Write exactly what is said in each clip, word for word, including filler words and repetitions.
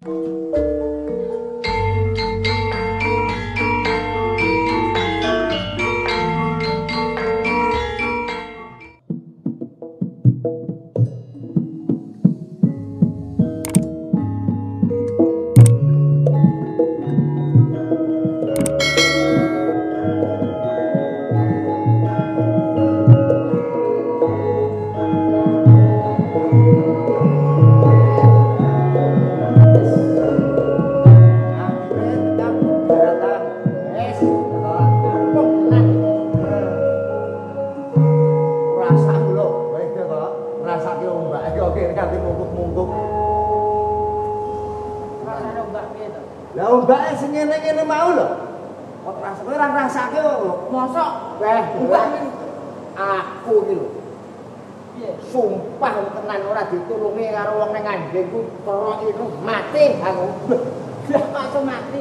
Lah ombake sing ngene-ngene mau lho. Kok rasane ora ngrasake kok. Mosok weh ombake aku iki lho. Piye? Sumpah tenan ora ditulungi karo wong ning Anjing ku karo itu mati aku. Lah kok mati.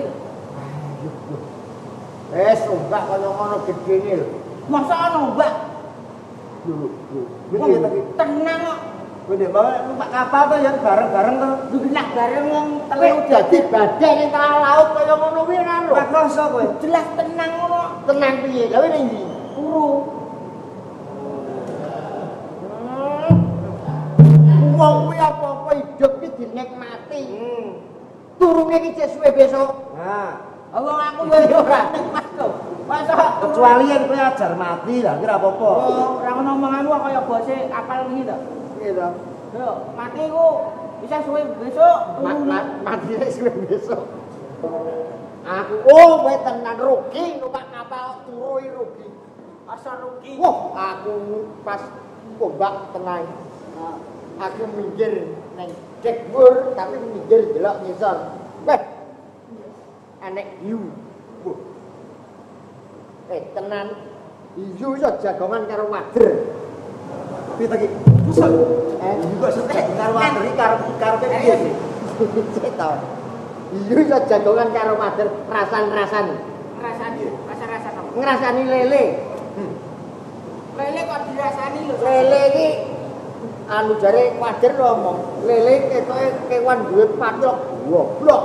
Wes ombak kaya ngono gedene lho. Mosok ana ombak. Lho, lho. Tenang kok. Kowe nek bawa numpak kapal to ya bareng-bareng to. Lho nak bareng wong telu dadi badai ning tengah laut kaya ngono kuwi kan lho. Ora krasa kowe. Jelas tenang ngono. Tenang piye? Gawe ning ndi? Turu. Wong kuwi apa-apa hidup iki dinikmati. Hmm. Turune iki cek suwe besok. Nah, wong aku yo ora nikmat kok. Masa kecuali yen kowe ajar mati lah kira apa-apa. Oh, ora ngono omonganmu kaya bose kapal wingi to. Gitu. Yo, mati ku bisa suwe besok. Mat, mat, mati suwe besok. Aku oh kowe tenan rugi numpak kapal turu rugi. Asal rugi. Wah, aku pas ombak tenang. Nah, aku minggir neng dek bur tapi minggir delok ngisor. Weh. Anek hiu. Wah. Eh tenan hiu iso jagongan karo wader. Piye ta iki? Pusat. Eh, juga setek karo wader iki karo karo piye sih? Cetok. Hiu iso jagongan karo wader rasan-rasan. Rasani, rasa-rasan apa? Ngrasani lele. Hmm. Lele kok dirasani lho. Lele iki anu jare wader lho omong. Lele ketoke kewan duwe patok. Goblok.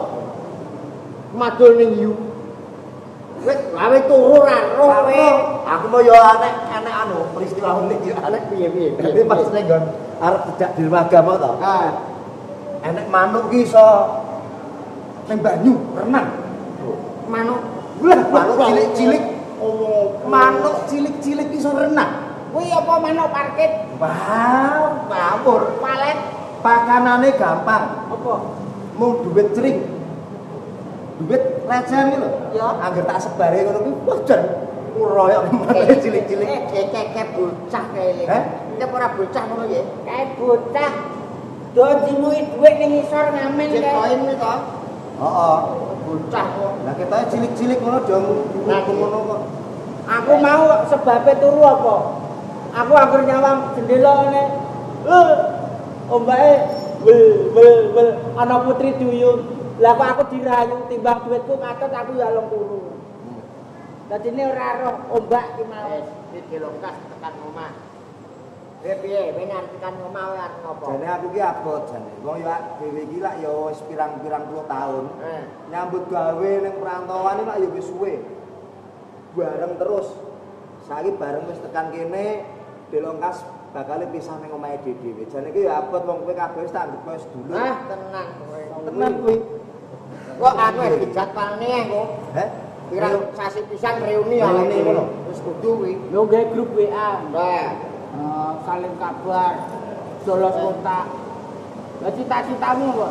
Madul ning hiu. Wis gawe turu ra roh kowe. Aku mau yo anek anek anu peristiwa unik yo anek piye-piye. Dadi pas ning nggon arep tidak di dermaga mau to. Ah. Enek manuk ki iso ning banyu renang. Manuk. Lah manuk cilik-cilik. Oh, manuk cilik-cilik iso renang. Kuwi apa manuk parkit? Wah, ngawur. Palet pakanane gampang. Apa? Mung duit cering. Duit recehan iki lho. Ya, angger tak sebare ngono kuwi wah jan royok cilik-cilik. Eh, kekek bocah kae. Heh? Nek ora bocah ngono ya. Kae bocah. Do dimuki dhuwit ning isor ngamen kae. Koin kuwi to. Heeh, bocah kok. Lah ketoke cilik-cilik ngono do ngono kok. Aku mau sebabe turu apa? Aku angger nyawang jendela ngene. Eh, ombake wel wel wel ana putri duyung. Lah kok aku dirayu timbang duitku ngatet aku ya long turu. Dadine ora roh ombak ki mau. Wis iki longkas tekan omah. Piye piye menan tekan omah arep ngopo? Jane aku ki abot jane. Wong yo dhewe iki lak yo wis pirang-pirang puluh tahun. Eh. Nyambut gawe ning perantauan iki lak yo wis suwe. Bareng terus. Saiki bareng wis tekan kene Delongkas bakal pisah ning omahe dhewe. Jane iki yo abot wong kowe kabeh wis tak anggap wis dulur. Ah, tenang kowe. Tenan kuwi. Kok aku wis dijadwalne kok. Heh? Pirang sasi pisan reuni ya ngono. Wis kudu kuwi. Lho gawe grup W A. Nah, uh, saling kabar. Dolos kontak. Lah cita-citamu apa?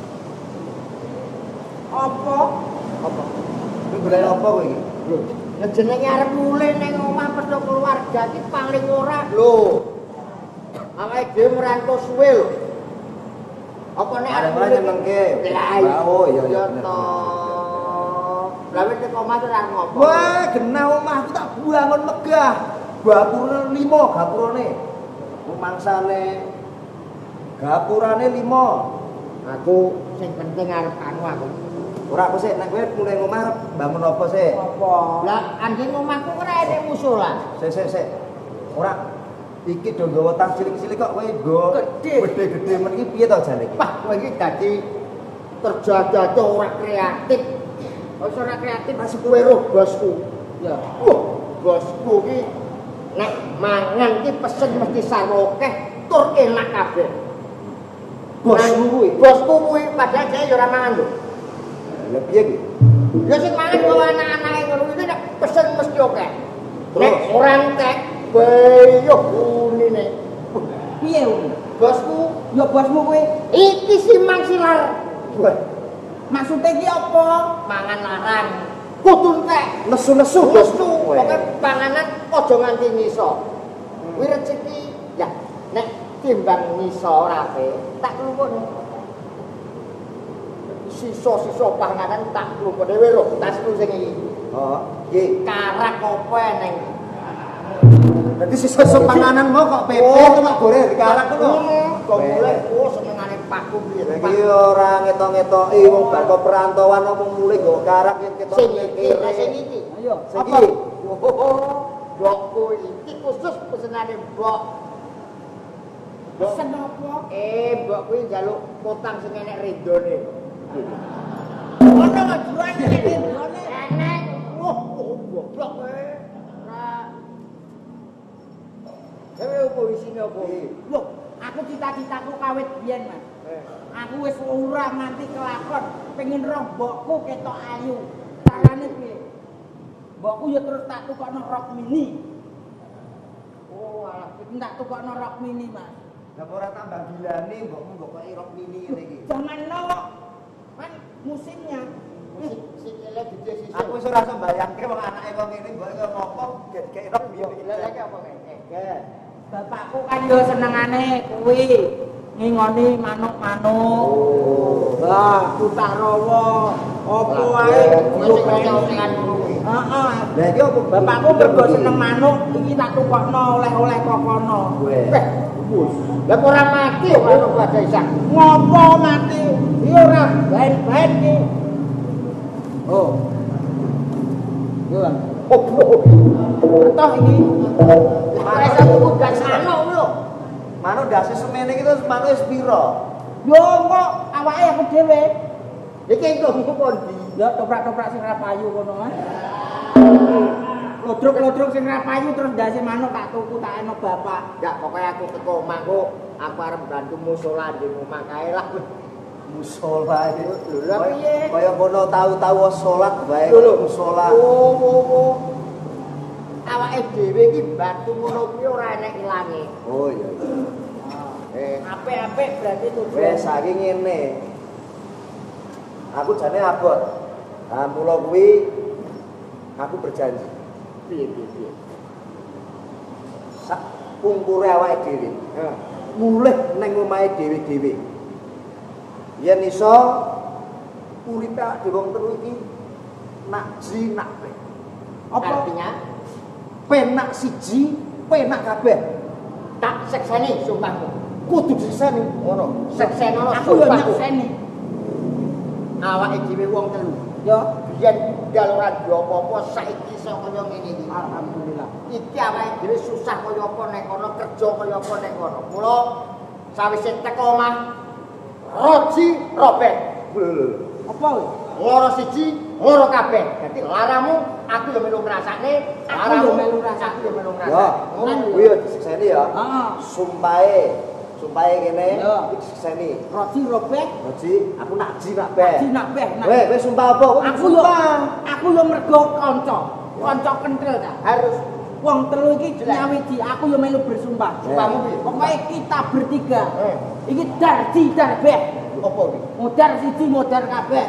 Apa? Apa? Kowe golek apa kowe iki? Lho, ya jenenge arep mulih ning omah pedo keluarga iki paling ora. Lho. Awake dhewe merantau suwe lho. Apa nek arep nyenengke? Oh iya iya bener. Lah wis teko omah ora ngopo. Wah, genah omahku tak bangun megah. Gapurane lima gapurane. Rumangsane gapurane lima. Aku sing penting arep anu aku. Ora apa sih nek kowe mulai omah arep bangun apa sih? Apa? Lah anjing omahku ora enek musola. Sik sik sik. Ora iki do nggawa tas cilik-cilik kok kowe nggo gede-gede men iki piye to jane iki? Wah, kowe iki dadi terjadi ora kreatif. Wis ora kreatif masih kowe roh bosku. Ya. Wah, bosku ki nek mangan ki pesen mesti sarokeh tur enak kabeh. Bosku kuwi, bosku kuwi padahal saya ya ora mangan lho. Lah piye ki? Ya sing mangan yo anak-anake ngono iki nek pesen mesti akeh. Nek ora entek, bayo unine. Piye uni? Bosku, ya bosmu kuwi iki simang silar. Wah. Maksude ki apa? Mangan larang. Kudu entek, nesu-nesu bosku. Pokoke panganan aja nganti ngiso. Kuwi rezeki. Ya, nek timbang ngiso ora ape, tak klumpun. Sisa-sisa panganan tak klumpun dhewe lho, tasku sing iki. Oh, nggih. Karak apa eneng? Dadi sisa-sisa panganan mau kok pepe kok goreng dikarak ngono. Kok mulai oh senengane pakku piye. Iki ora ngetok-ngetoki wong bar kok perantauan apa mulih nggo karak ketok mikire. Sing iki. Ayo. Sing iki. Mbokku iki khusus pesenane mbok. Pesen apa? Eh, mbok kuwi njaluk potang sing enek rendone. Ono ngajuan enek rendone. Enek. Wah, goblok kowe. Dewe opo isine opo? Lho, aku cita-citaku kawit biyen, Mas. Aku wis ora nganti kelakon, pengin roh mbokku ketok ayu. Carane piye? Mbokku ya terus tak tukokno rok mini. Oh, alah, iki tak tukokno rok mini, Mas. Lah ora tambah gilane mbokmu mbok kok rok mini ngene iki. Jangan no. Kan musimnya. Musik sikile gede sisih. Aku wis ora iso mbayangke wong anake kok ngene mbok kok ngopo gede rok mini. Lah iki apa kae? Bapakku kan yo senengane kuwi ngingoni manuk-manuk. Oh. Lah, tutak rawa. Apa wae ngono kuwi. Heeh. Lah iki opo bapakku mergo seneng manuk, iki tak tukokno oleh-oleh kokono. Weh, wis. Lah kok ora mati manuk padha isak. Ngopo mati? Iki ora baen-baen iki. Oh. Yo. Opo. Toh iki. Ora tuku gas manuk lho. Manuk dasi semene iki terus manuk wis pira? Yo kok awake aku dhewe. Iki engko kondi. Ya toprak-toprak sing ra payu kono kan. Lodruk-lodruk sing ra payu terus dasi manuk tak tuku tak eno bapak. Ya pokoke aku teko omahku, aku arep bantu musala di omah kae lah. Musala iki lho piye? Kaya kono tau-tau salat wae musala. Oh, oh, oh. Awake dhewe iki batu ngono kuwi ora enek ilange. Oh iya. Eh, apik-apik berarti tujuan. Wes saiki ngene. Aku jane abot. Ah mula kuwi aku berjanji. Piye piye. Sak pungkure awake dhewe. Heeh. Mulih ning omahe dhewe-dhewe. Yen iso uripe awake dhewe wong telu iki nak ji nak pe. Apa artinya? Penak siji, penak kabeh. Tak sekseni sumpahmu. Kudu sekseni ngono. Sekseni ngono. Aku yo nyekseni. Awake dhewe wong telu. Yo, biyen ndal ora apa-apa saiki iso kaya ngene iki. Alhamdulillah. Iki awake dhewe susah kaya apa nek kono, kerja kaya apa nek kono. Mula sawise teko omah roji robek. Apa kuwi? Loro siji, loro kabeh. Dadi laramu aku yo melu ngrasakne, laramu melu ngrasakne, aku yo melu ngrasakne. Ngono kuwi yo disekseni ya. Heeh. Sumpahe, sumpahe kene iki disekseni. Roji robek. Roji, aku nak ji nak beh. Ji nak beh. Weh, wis sumpah apa? Aku yo aku yo mergo kanca. Kanca kentril ta. Harus wong telu iki nyawiji, aku yo melu bersumpah. Sumpahmu piye? Pokoke kita bertiga. Iki dar ji dar beh. Apa iki? Modar siji, modar kabeh.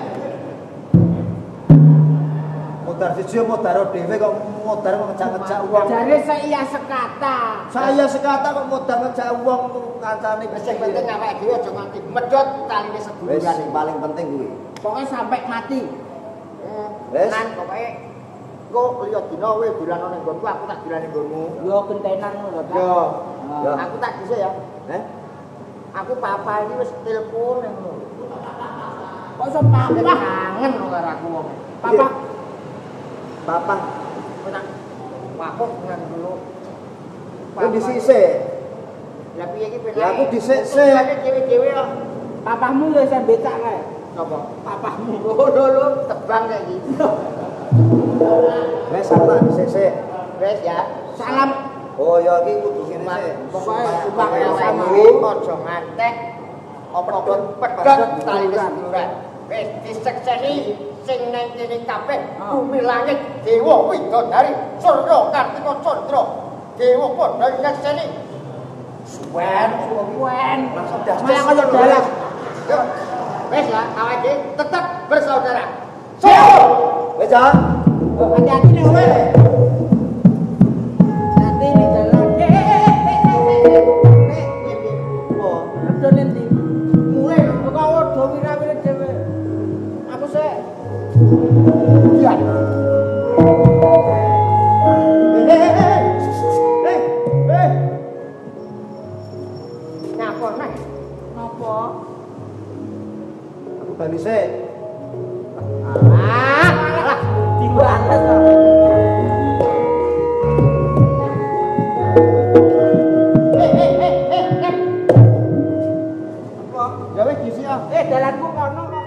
Modar siji modar dhewe kok modar kok ngejak-ngejak wong. Jare saya sekata. Saya sekata kok modar ngejak wong kancane sing penting awake dhewe aja nganti medhot taline seduluran. Wis paling penting kuwi. Pokoke sampai mati. Wis. Nan pokoke kok liya dina kowe dolan nang nggonku aku tak dolan nang nggonmu. Yo gentenan ngono ta. Yo. Aku tak dhisik ya. Heh. Aku papa iki wis telepon ngono. Kok iso papa kangen karo aku wong. Papa Papa, nak wakok nang dulu. Kok disisik? Lah piye iki ben? Lah aku disik-sik. Lah dhewe-dhewe kok. Papamu ya iso becak kae. Apa? Papamu. Oh, lho lho, tebang kayak gitu. Wes salah sik-sik. Wes ya. Salam. Oh, ya iki kudu ngene sik. Pokoke sumpah sama aja ngantek apa pedhot tali seduluran. Wis disekseni sing nang kene kabeh bumi langit dewa widodari surya kartika candra dewa padha nyekseni. Suwen, suwen. Langsung dasar kaya dalas. Wes lah, awake tetap bersaudara. Siap. Wes, Jan. Hati-hati nih, wes. Hati nih jalan. Eh, eh, eh, eh, eh, eh. Oh, ada nanti. Mulai, kok udah wira-wira dewe. Aku sih. Iya. Eh, eh, eh. Eh, eh. Ngapa, Nek? Ngapa? Aku bali sik. Ah, malah timbangan to. Eh, eh, eh, eh, eh. Apa? Ya wis disi ah. Eh, dalanku kono kok.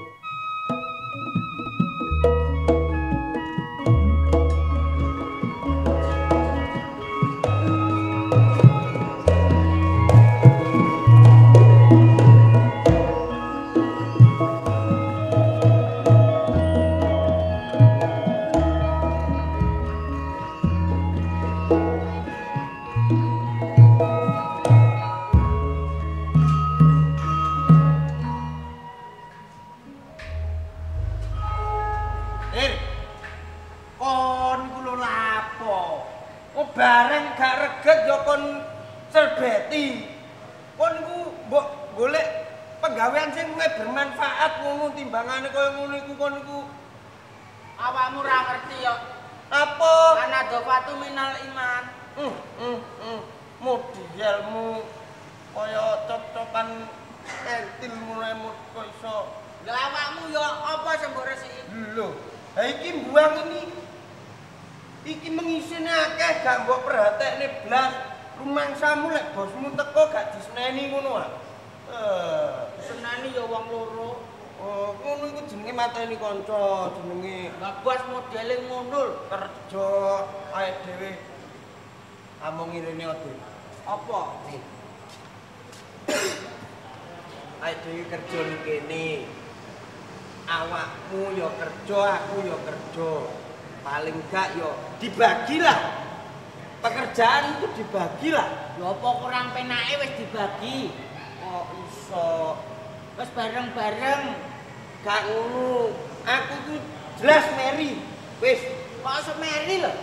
bareng gak reget ya kon serbeti. Kon iku mbok golek penggawean sing luwih bermanfaat ngono timbangane kaya ngono iku kon iku. Awakmu ora ngerti ya. Apa? Ana dofatu minal iman. Hmm, hmm, hmm. Modelmu kaya cop-copan entil mulai kok iso. Lah awakmu ya apa sing mbok resiki? Lho, ha iki buang ini. Iki mengisine akeh gak mbok perhatekne blas. Rumangsamu lek bosmu teko gak diseneni ngono ah. Eh, seneni ya wong loro. Oh, ngono iku jenenge mateni kanca, jenenge. Lah bos modele ngundul Kerja ae dhewe. Amung ngirene ade. apa? Nih. Ae dhewe kerja ning kene. Awakmu ya kerja, aku ya kerja. Paling gak ya dibagilah. Pekerjaan itu dibagilah. Lho apa kurang penake wis dibagi? Kok iso Wis bareng-bareng. gak ngono. Aku ku jelas meri. Wis, Kok iso meri lho?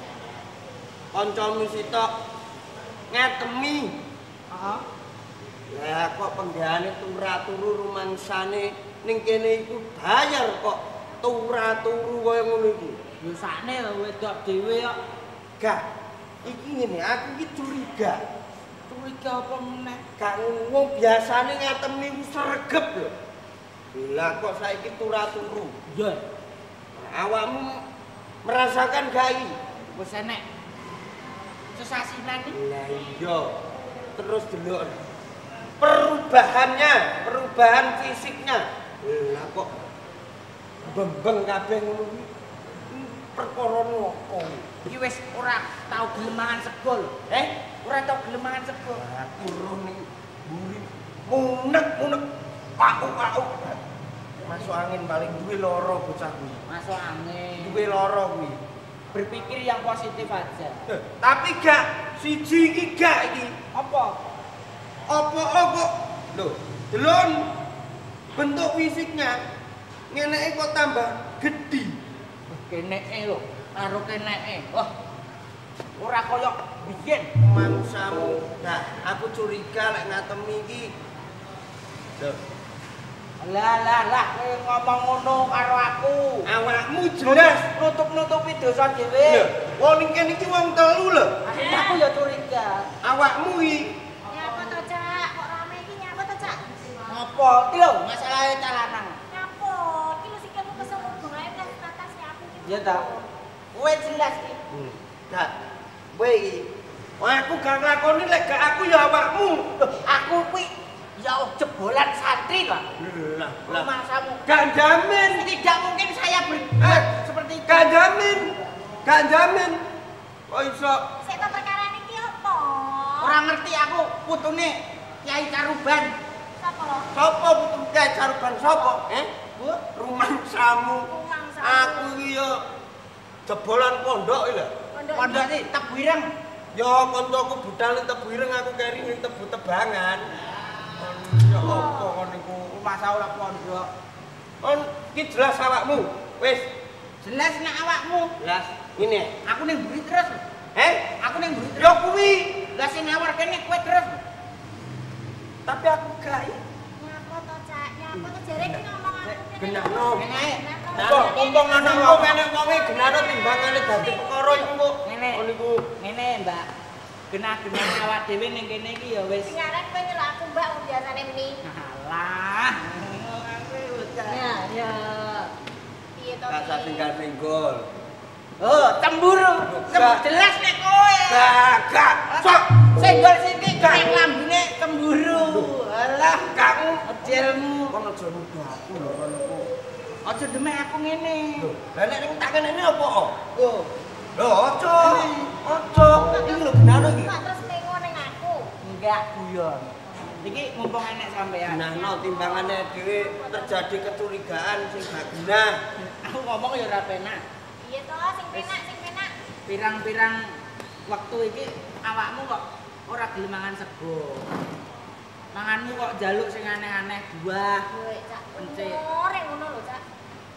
kancamu sitok ngatemi. Heeh. Lah kok penggaweane turu-turu rumangsane ning kene iku bayar kok turu-turu kaya ngono iku. Yo sakne wedok dhewe kok. Gak. Iki ngene, aku iki curiga. Curiga apa meneh? Gak ngono biasane ngatemi ku sregep lho. Lah kok saiki turu-turu. Yo, Awakmu merasakan gak iki? wis enek sesasinan iki. Lah iya. Terus delok perubahannya, perubahan fisiknya. Lah kok bembeng kabeh ngono kuwi. Perkara nopo? Iki wis ora tau gelemangan sego lho. Eh, Ora tau gelemangan sego. aku roh ning mburi. Unek-unek, pauk-pauk. Masuk angin paling duwe lara bocah kuwi. Masuk angin. Duwe lara kuwi. Berpikir yang positif aja. Eh, tapi gak siji iki gak iki. Apa? Apa kok lho, delon bentuk fisiknya ngeneke kok tambah gedhi. Keneke lho, karo keneke. Wah. Ora kaya biyen. Mangsamu. Nah, aku curiga lek ngatemi iki. Lho, Lah lah lah kowe ngomong ngono karo aku. awakmu jelas. Nutup-nutupi dosa Lho, dhewe. wong ning kene iki wong telu lho. Aku ya curiga. Awakmu iki Nyapa to, Cak? Kok rame iki nyapa to, Cak? Ngopo? Iki lho masalahe calanan. Nyapa? Iki mesti kamu kesel hubung ae kan atas ya aku iki. Ya ta. Kowe jelas iki. Hmm, gak. Kowe iki. Wah, aku gak nglakoni lek gak aku ya awakmu. Loh, aku kuwi jauh jebolan santri lah. Lah, lah. Masamu. Gak jamin. Tidak mungkin saya berbuat Eh, seperti itu. Gak jamin. Gak jamin. Kok iso? Sik to perkara niki apa? Ora ngerti aku putune Kyai Caruban. Sapa lho? Sopo putu Kyai Caruban sopo? Eh? Bu, Rumangsamu. Rumangsamu. Aku iki yo jebolan pondok iki lho. pondok iki Tebuireng. Yo kancaku budal ning Tebuireng aku keri ning Tebu Tebangan. Ya apa kon niku? Rumah saula pondok. Kon iki jelas awakmu. Wis, Jelas nek awakmu. jelas. Ngene. Aku ning mburi terus. Eh? Aku ning mburi terus. Yo kuwi. Lah sing nawar kene kowe terus. Tapi aku gak. Nyapa to, Cak? Nyapa to jare iki ngomong aku kene. Genahno. Ngene ae. Kok pompong anakmu menek wonge genahno timbangane dadi perkara iku kok. Ngene. Kon niku Ngene, Mbak. Genah-genah awak dhewe ning kene iki ya wis. Sing arep kowe nyelok aku Mbak wong biasane meni. Alah. Ya, ya. Piye to? gak Pi? singgol-singgol. Oh, cemburu. Gak. Jelas nek kowe. Gak, gak. Sok. Senggol siki kaya lambune cemburu. Alah, Kamu ajelmu. kon aja nuduh aku lho kon niku. Aja demek aku ngene. Lho, lah nek ning tangan ini apa kok? Oh, Lho, aja. Aja. Iki lho genahno iki. Kok terus mengo ning aku? enggak guyon. Iki mumpung enek sampean. Genahno timbangane dhewe terjadi kecurigaan sing gak genah. Aku ngomong ya ora penak. Piye to? Sing penak, sing penak. Pirang-pirang waktu iki awakmu kok ora gelem mangan sego. Manganmu kok jaluk sing aneh-aneh buah. Duit, Cak. Encik. Umure ngono lho, Cak.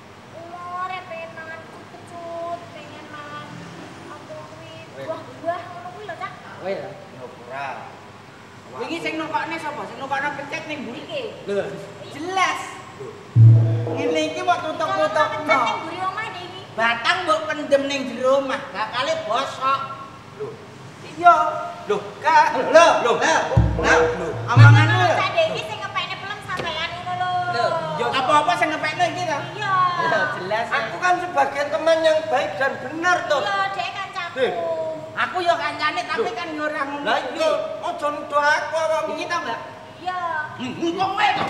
Umure pengen mangan kecut, pengen mangan apa kuwi buah-buah ngono kuwi lho, Cak. Oh ya. Ya ora. Iki sing nukokne sapa? Sing nukokno pencet ning mburi. Iki. Lho, jelas. Ngene iki kok Kalau tutuk-tutukno. pencet ning mburi omah deh iki. Batang mbok pendem ning jero omah, bakale bosok. Lho, Iya. lho, Kak. Lho, lho. Lho, Lho. omonganmu Kalau lho. Cak deh iki sing ngepekne pelem sampean ngono lho. Lho, yo apa-apa sing ngepekno iki to? Iya. Lho, jelas. Aku kan sebagai teman yang baik dan benar toh. Iya, dek kancaku. Dek. Aku yo kancane tapi kan yo ora ngono. Lah iya, aja nuduh aku awakmu. Iki to, Mbak? Iya. Hmm, kowe to.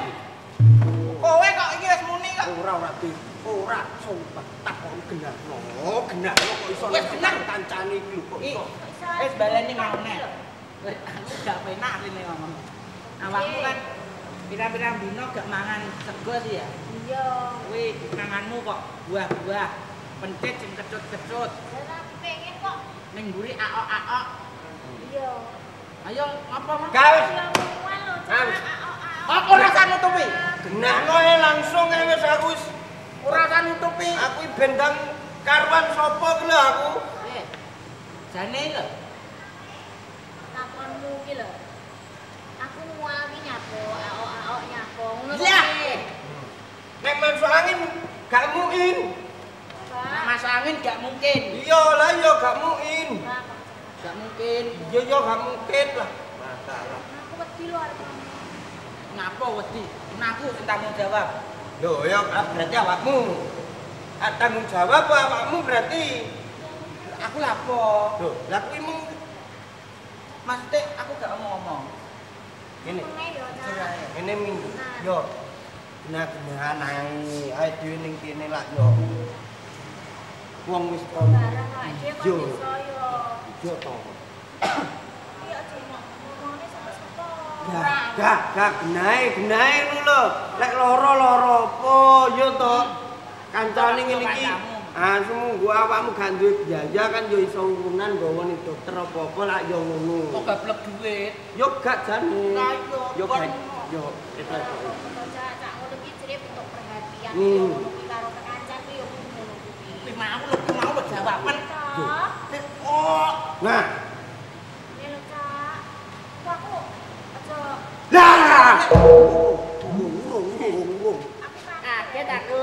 Kowe kok iki wis muni kok. Ora ora di. Ora sumpah takon genahno. Genahno kok iso Wis genah. kancane iki lho kok Ih, iso. wis baleni ngene. Aku gak penak rene ngomong. Awakmu kan pirang-pirang dino gak mangan sego sih ya. Iya. Kuwi manganmu kok buah-buah, pencit sing kecut-kecut. Dan aku pengen kok. Ning mburi aok-aok. Iya. Ayo ngapa Mas? Gawes. Ya mual lho, Cak. Aus. Apa ora usah nutupi? Genahno ae langsung ae wis aku wis Ora usah nutupi. aku iki bendang karuan sapa ki lho aku. Eh. Jane lho. Takonmu ki lho. Aku mual ki nyapo, aok-aok nyapo. Ngono to. Lah. Pi? Nek masuk angin gak mungkin. Nek Pak. masuk angin gak mungkin. Iya lah iya gak mungkin. Pak. Gak mungkin. Iya iya gak mungkin lah. Masalah. Aku wedi lho arep ngomong. Ngapa wedi? Nah, aku sing tanggung jawab. Loh ya berarti awakmu. Ah, tanggung jawab awakmu berarti. Aku lapo? Loh, lah kuwi mung Maksudnya aku gak ngomong. ngene. Ngomong ae lho, Cak. Cerai. Ngene minggu. Nah. Yo. Genah-genahan ae. Ae dhewe ning kene lak yo. Wong wis kon. Barang awake dhewe kok Yo. bisa yo. Yo to. Iya aja ngomongane sapa-sapa. Gak, gak, gak genahe, genahe ngono lho. Lek lara-lara apa yo to. Kancane ngene iki. Ah, semunggu awakmu gak duwe biaya kan yo iso urunan gawa ning dokter apa-apa lak yo ngono. Kok gablek duit? Yo gak jane. Lah iya, Yo kon- gak. Yo itu. Cak, Cak ngono ki jenenge bentuk perhatian. Hmm. Yo ngono ki karo kekancan ki yo ngono kuwi. Tapi mau lho, tapi mau lho jawaban. Toh. Oh, Nah, Ya lho, Cak. Kok aku aja lah. Urung, urung, urung. aku kan. kaget aku.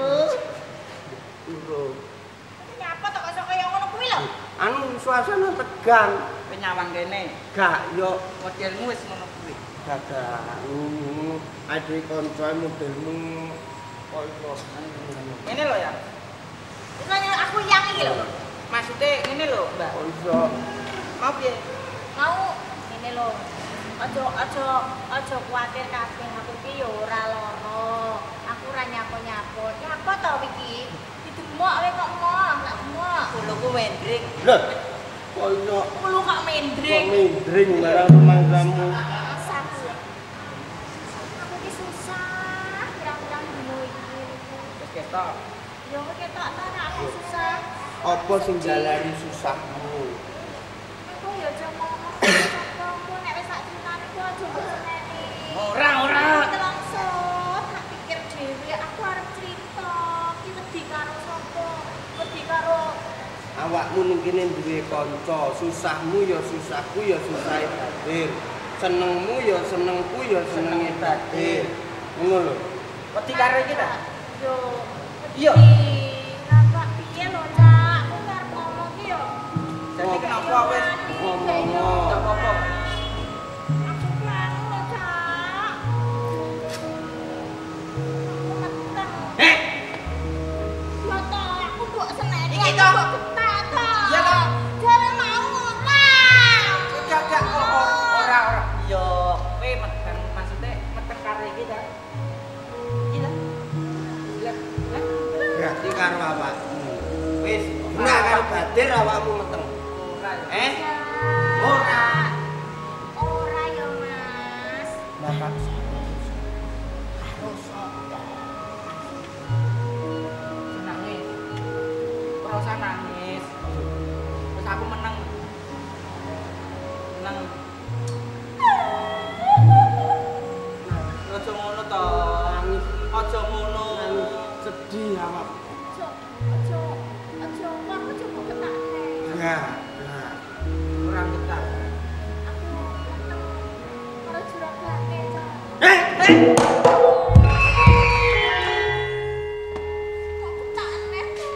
Urung. Nyapa tok kok kaya ngono kuwi lho. Anu suasana tegang. Kowe nyawang kene. Gak yo Modelmu wis ngono kuwi. gagah. Uh, ade kanca modelmu kok iso. Ngene lho ya. Wis nanya aku yang iki lho. Maksudnya ngene lho, Mbak. Kok iso. Mau piye? Mau ini lho. Aja aja aja kuwatir kabeh aku iki ya ora lara. Aku ora nyapo-nyapo. Nyapo to iki? Didemok kowe kok emoh, gak emoh. Kuluku mendring. Lho. Koyo Kulu kok mendring. kok mindring barang rumangsamu. Saku. Aku iki susah, pirang-pirang dino iki. Wis ketok. Ya kowe ketok ta nek aku susah. Apa sing jalani susahmu? Aku ya aja ngomong sapa nek wis tak critani ku aja mbok seneni. Ora, ora. Aku langsung tak pikir dhewe aku arep crita. Ki wedi karo sapa? Wedi karo Awakmu ning kene duwe kanca, susahmu ya susahku ya susahe Badir. Senengmu ya senengku ya senenge Badir. Ngono lho. Wedi karo iki ta? yo. Iya. Napa piye lho, Cak? Aku arep ngomong ki yo. Jadi kenapa wis ngomong? Enggak apa-apa. Aku kangen lho, Cak. Aku meteng. Eh, Yo to, aku mbok seneni. Iki aku to. mbok ketak to. Iya to. Jare mau ora. Gak gak ora ora. Yo, kowe meteng maksudnya meteng karo iki ta? Iki ta? Lihat. Berarti karo awakmu. Wis, nah karo Badir awakmu meteng. Ora. Eh? Ora. Ora yo, Mas. Bapak Harus ada. Nangis. Ora usah nangis. Terus aku menang. Menang. Aja ngono to. nangis, Aja ngono. nangis sedih awak. Aja, aja, aja, aku coba ketakne. Ya, ya. Ora ketak. Aku meteng karo juragane, Cak. Eh, eh. Kok ketakne aku?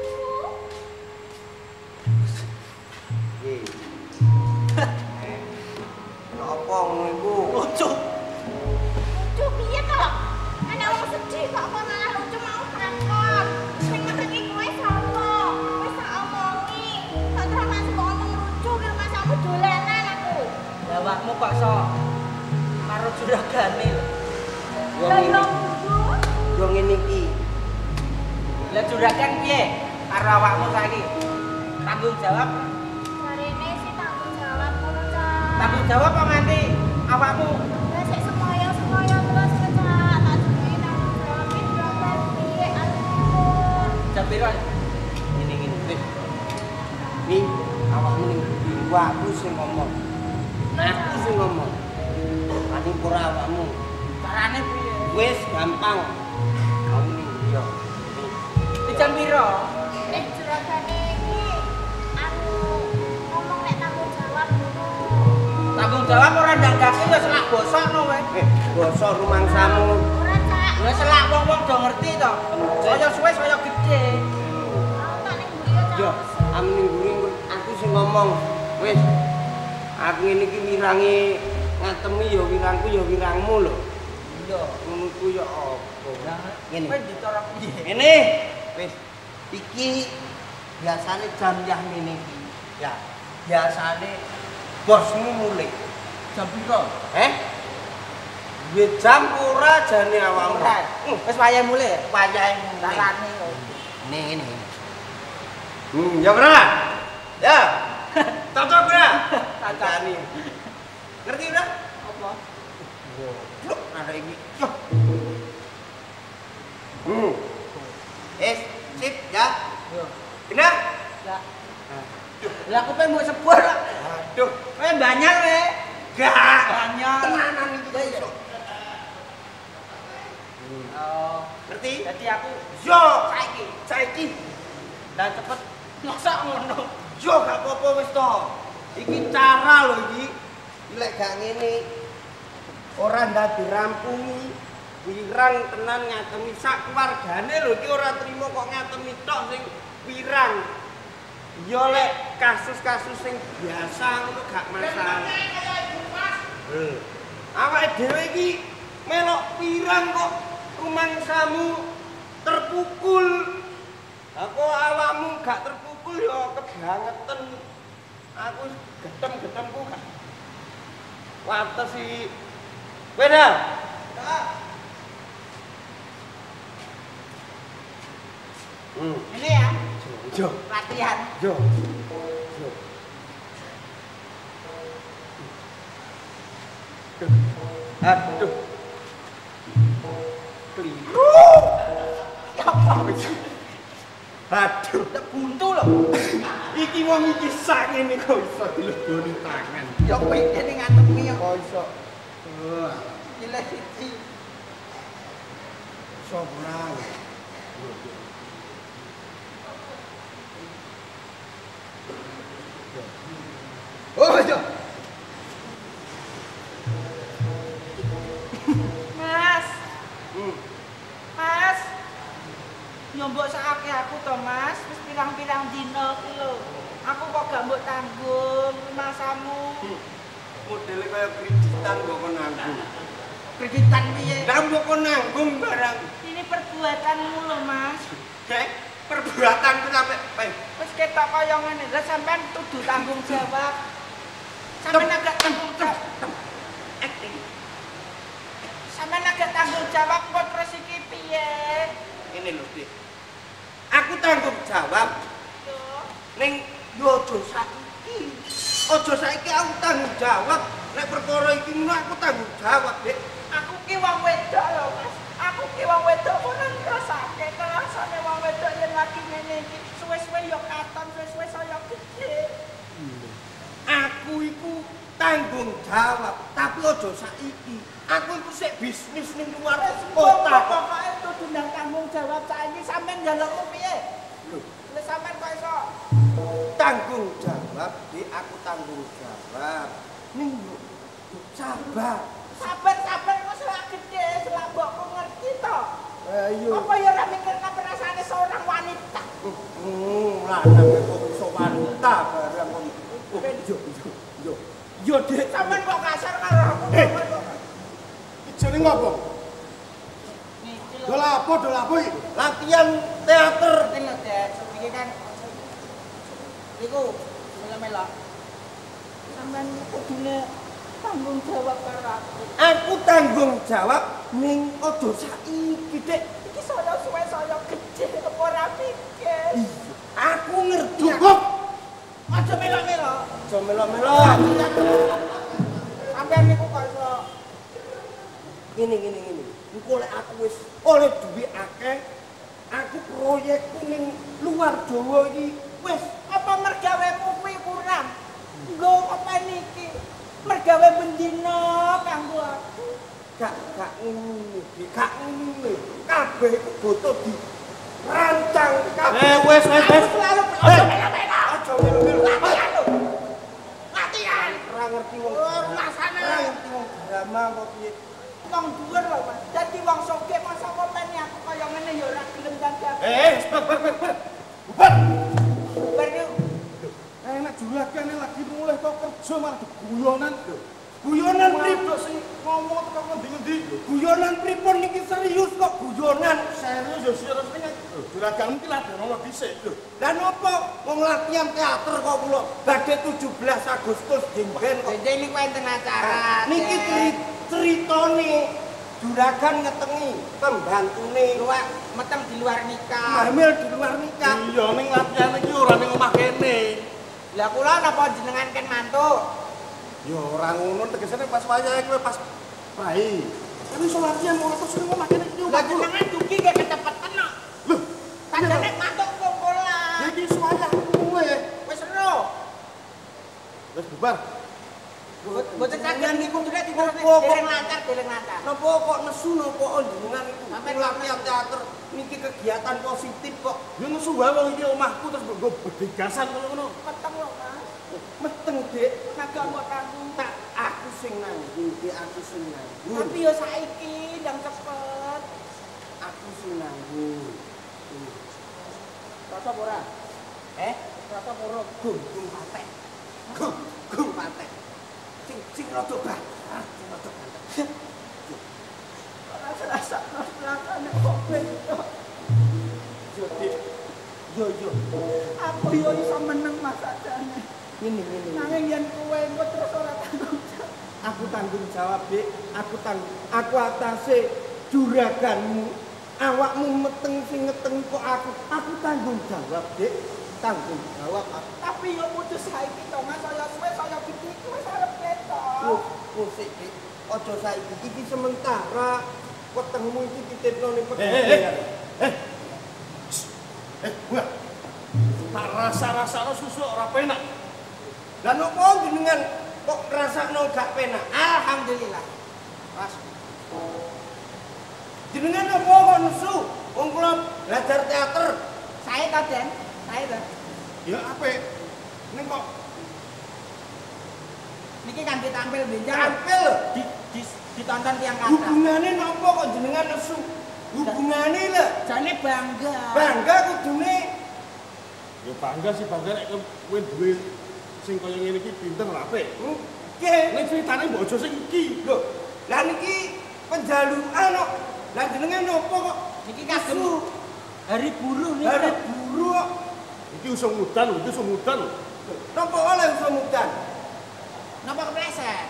Iki. Eh. Napa ngono iku? Lucu. Lucu piye to? Ana wong sedih kok kok malah lucu mau takon. Sing ngerti kowe sapa? Wis tak omongi. Tak terus Mas mbok ngomong lucu ki Mas aku dolanan aku. Awakmu kok so karo juragane lho. Yo Lah yo ngene, ngono. yo ngene iki. Lah juragan piye karo awakmu saiki? Tanggung jawab, Jarene sih tanggung jawab ngono, Cak. tanggung jawab apa nganti awakmu Lah sik semoyo-semoyo terus ke Cak. Tak jenenge tanggung jawab iki juragan piye atur. jam piro? Ngene ngene wis. Iki awakmu ning ndi? Aku sing ngomong. Aku sing ngomong. Ani ora awakmu. Carane piye? Wis gampang. Kamu ning ndi yo? Di jam piro? Eh juragane iki anu ngomong nek tanggung jawab ngono. Tanggung jawab ora ndangkake ya selak bosok no kowe. Eh, bosok rumangsamu. Ora, Cak. Ya selak wong-wong do ngerti to. Saya suwe saya gede. Aku tak ning mburi yo, Cak. Yo, am ning mburi aku sing ngomong. Wis. Aku ngene iki wirangi ngatemi ya wirangku ya wirangmu lho. Iya. Ngono ku ya apa? Ngene. Kowe dicara piye? Ngene. Wis. Iki biasane jam yah ngene iki. Ya. Biasane bosmu mulih. Jam piro? Eh? Duwe jam ora jane awakmu. Ora. Wis wayahe mulih. Wayahe mulih. Carane. Ngene ngene. Hmm, ya ora? Ya. Cocok ora? Kancani. Ngerti ora? Apa? Goblok ada iki. Yo. Hmm. Eh, sip ya. Yo. Benar? Ya. Lah aku pengen mbok sebur lah. Aduh, Kowe banyak we. gak. Banyak. Tenanan iki. Ya, iya. Oh, Ngerti? jadi aku Yo, saiki saiki. dan cepet masak ngono. Yo gak apa-apa wis to. Iki cara lho iki. Lek gak ngene ora ndak dirampungi. Wirang tenan ngatemi sak keluargane lho iki ora trimo kok ngatemi tok sing wirang. Yo lek kasus-kasus sing biasa ngono gak masalah. Heh. Awake dhewe iki melok wirang kok rumangsamu terpukul. Aku awakmu gak terpukul ya kebangetan. Aku getem-getemku gak. Pantes si kowe dah. Hmm. Ini ya. Jo. Latihan. Jo. Jo. Aduh. Keliru. Aduh, tak buntu loh. Iki wong iki sak ngene kok iso dileboni tangan. Ya kowe dene ngatemi ya. Kok iso. Wah, gila siji. sobrang. Oh, iya. Mas. Hmm. Mas. Nyombok sakake aku to, Mas. Wis pirang-pirang dina iki lho. Aku kok gak mbok tanggung masamu. Hmm. Modele kaya kreditan kok kon nanggung. Kreditan piye? Lah mbok kon nanggung barang. Ini perbuatanmu lho, Mas. Cek, perbuatanku sampe eh Wis ketok kaya ngene. Lah sampean kudu tanggung jawab. Sampeyan agak tanggung jawab. acting. Sampeyan agak tanggung jawab kok terus iki piye? Ini lho, Dik. Aku tanggung jawab. Yo. Ning yo aja saiki. Aja saiki aku tanggung jawab. Nek perkara iki ngono aku tanggung jawab, Dik. Aku ki wong wedok lho, Mas. Aku ki wong wedok kok nang ngrasake rasane wong wedok yen lagi ngene iki. Suwe-suwe yo katon, suwe-suwe saya gede. Aku iku tanggung jawab, tapi aja saiki. Aku iku sik bisnis ning luar kota. Pokoke kudu ndang tanggung jawab saiki sampean njalukmu piye? Lho, Lah sampean kok iso tanggung jawab, Dik, aku tanggung jawab. Ning yo sabar. sabar-sabar kok selak gede, selak mbokku ngerti to? Ayo. Apa ya ora mikirna perasaane seorang wanita? Hmm, lanang kok iso wanita barang kok. Oh, yo yo yo. Yo, Dik, Sampeyan kok kasar karo aku. Eh. sampeyan kok. ijene ngopo? Niki lho. Dol apa, dol apa iki? Latihan teater. Ngerti lho, Dek. Iki kan iku melo-melo. Sampeyan kudune tanggung jawab karo aku. Aku tanggung jawab ning aja saiki, Dik. Iki saya suwe saya gede apa ora pikir. Aku ngerti. Cukup. Aja melo-melo. Aja melo-melo. Sampeyan niku kok iso Gini gini gini. Engko lek aku wis oleh duit akeh, aku proyekku ning luar Jawa iki wis apa mergawemu kuwi kurang? Nggo apa niki? Mergawe bendina kanggo aku. gak gak ngene, Dik. Gak ngene. Kabeh iku butuh di rancang kabeh. Eh, wes, wes, wes. Aku selalu Eh. aja melo-melo. Aja melu-melu. Latihan lho. Latihan. Ora ngerti wong. Oh, rasane. Ora ngerti wong drama kok piye. Wong dhuwur lho, Mas. Dadi wong sugih masa komeni aku kaya ngene ya ora gelem gagah. Eh, ber ber ber ber. Bubar. Bar yuk. Enak juragan lagi mulai kok kerja malah guyonan lho. Guyonan pripun sing ngomong tekan ngendi-ngendi? Guyonan pripun niki serius kok guyonan. Serius yo serius ning juragan iki lagi ono dhisik lho. Lah napa wong latihan teater kok kula badhe tujuh belas Agustus jengben kok. Dene niku enten acara. Niki Dek. ceri- ceritane juragan ngetengi pembantune luar meteng di luar nikah. hamil di luar nikah. Iya ning latihan iki ora ning omah kene. Lah kula napa jenengan kan mantuk? Yo ora ngono tegesane pas wayahe kowe pas rai. Kan iso latihan ora terus ning omah kene iki Lah omah kula. jenengan dugi gak kecepeten kok. Lho, Padane mantuk kumpulan. iki suwaya kowe. Wis ero. Wis bubar. Boten kagian niku juga di Kok- dereng lancar, dereng lancar. Napa kok nesu napa jenengan iku? Sampai Latihan teater niki kegiatan positif kok. Yo nesu wae wong iki omahku terus nggo bedegasan ngono-ngono. Peteng lho, Mas. Meteng, Dik. Naga mbok tanggung. Tak aku sing nanggung, Dik, aku sing nanggung. Tapi yo saiki ndang cepet. Aku sing nanggung. Rasa ora? Eh, Rasa ora? gum gum patek. Gum gum patek. Sing sing rada bakar, sing rada bakar. Rasa-rasa rasane kok beda. Yo, Dik. Yo yo. Aku yo iso meneng Mas ajane. Ini ini. Nanging yen kowe engko terus ora tanggung jawab. Aku tanggung jawab, Dik. Aku tanggung. Aku atase juraganmu. Awakmu meteng sing ngeteng kok aku. Aku tanggung jawab, Dik. Tanggung jawab aku. Tapi yo putus saiki to, Mas. Saya suwe saya iki wis arep ketok. Loh, musik, Dik. Aja saiki iki sementara. Wetengmu iki titipno ning pedagang. Eh. Eh, gua. Tak rasa-rasano susu ora penak. Lah nopo jenengan kok ngrasakno gak penak? Alhamdulillah. Mas. Jenengan nopo kok nesu? Wong kula belajar teater. Saya ta, Den. Saya ta. Ya apik. Ning kok Niki kan ditampil benjang. Tampil Di, di, ditonton tiang kata. hubungane nopo kok jenengan nesu? Hubungane lho. Jane bangga. Bangga kudune. ya bangga sih bangga nek kowe duwe sing kaya ngene iki pinter lho apik. Nggih. Nek critane mbok aja sing iki. Lho, lah niki penjalukan kok. Lah jenengan nopo kok? Niki kagem hari buruh nih. Hari buru kok. Iki usung mudan lho, iki usung mudan lho. Nopo oleh usah mudan? Napa kepleset?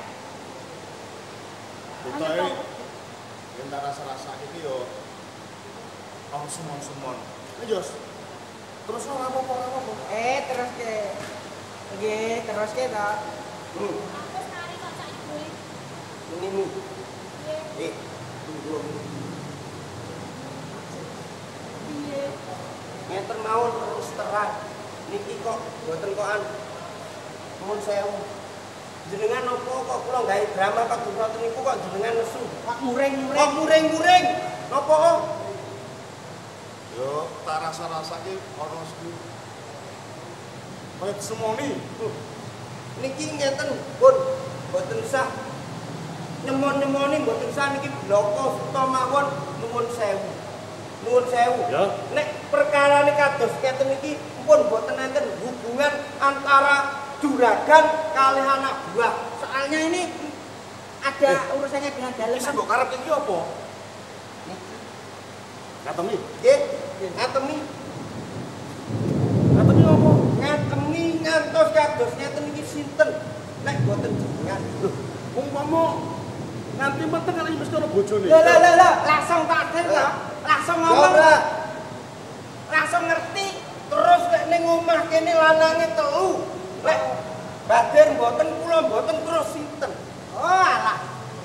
Ketoke yen tak rasa-rasa iki yo oh semon-semon. Ayo, terus ora apa-apa ora apa-apa. Eh, terus ke. Nggih, terus ke to. Hmm. Aku sekali kok sak kuwi. Ini mu. Nggih. Eh, tunggu. Piye? Ngeten mawon terus terang. Niki kok boten kokan. Nuwun sewu. Jenengan nopo kok kula gawe drama kok ngoten niku kok jenengan nesu. Kok muring-muring. Kok muring-muring? Nopo kok? Yo tak rasa-rasake ana sing kaya semoni. Niki ngeten pun boten sah. Nyemon-nyemoni boten sah niki bloko suta mawon nuwun sewu. Nuwun sewu. Ya. Nek perkara niki kados ngeten niki pun boten enten hubungan antara juragan kalih anak buah. Soalnya ini ada urusannya dengan dalam. Wis mbok karep iki apa? Katemi. Nggih, ngatemi, Katemi apa? ngatemi ngantos kados ngeten iki sinten? Nek boten jenengan. Loh, umpama nganti meteng kan mesti ana bojone. Lah lah lah lah, langsung takdir ya. Langsung ngomong. Ora. Langsung ngerti. Terus nek ning omah kene lanange telu. Lek baden mboten kula mboten terus sinten? Oh, alah.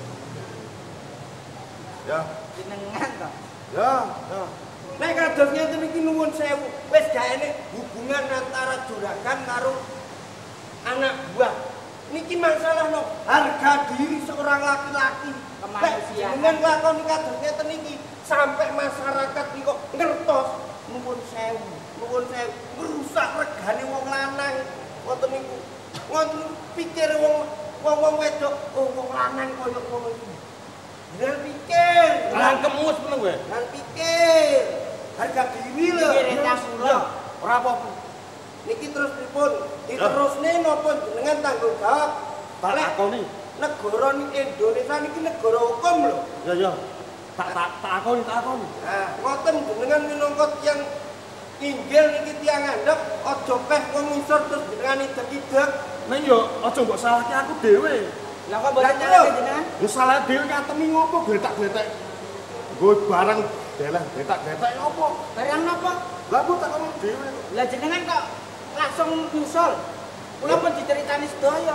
Ya. Jenengan to. Ya, ya. Nek kados ngeten iki nuwun sewu, wis gak enek hubungan antara juragan karo anak buah. Niki masalah no harga diri seorang laki-laki. Kemanusiaan. Dengan lakoni kados ngeten iki sampai masyarakat iki kok ngertos nuwun sewu, nuwun sewu merusak regane wong lanang. Ngoten niku. Ngoten pikir wong wong wedok, oh wong lanang koyo ngono iki. Jangan pikir, Rangkemus meneng kowe. jangan pikir. Harga diri lho. Iki rentas kula. Ora apa-apa. Niki terus pripun? Diterusne napa jenengan tanggung jawab? Tak Lek takoni. negara niki Indonesia niki negara hukum lho. Ya ya. Tak tak takoni, takoni. Nah, ngoten jenengan minangka tiyang inggil niki tiyang ngandhap aja peh wong ngisor terus jenengan idek-idek. Ning yo aja mbok salahke aku dhewe. Lah kok boten Lah, nyalahke lho. jenengan? Ya salah dhewe ngatemi ngopo gletak-gletak. Nggo barang delah gletak-gletak ngopo? Barang napa? Lah mbok takoni dhewe. Lah jenengan kok langsung nyusul. Kula pun diceritani sedaya.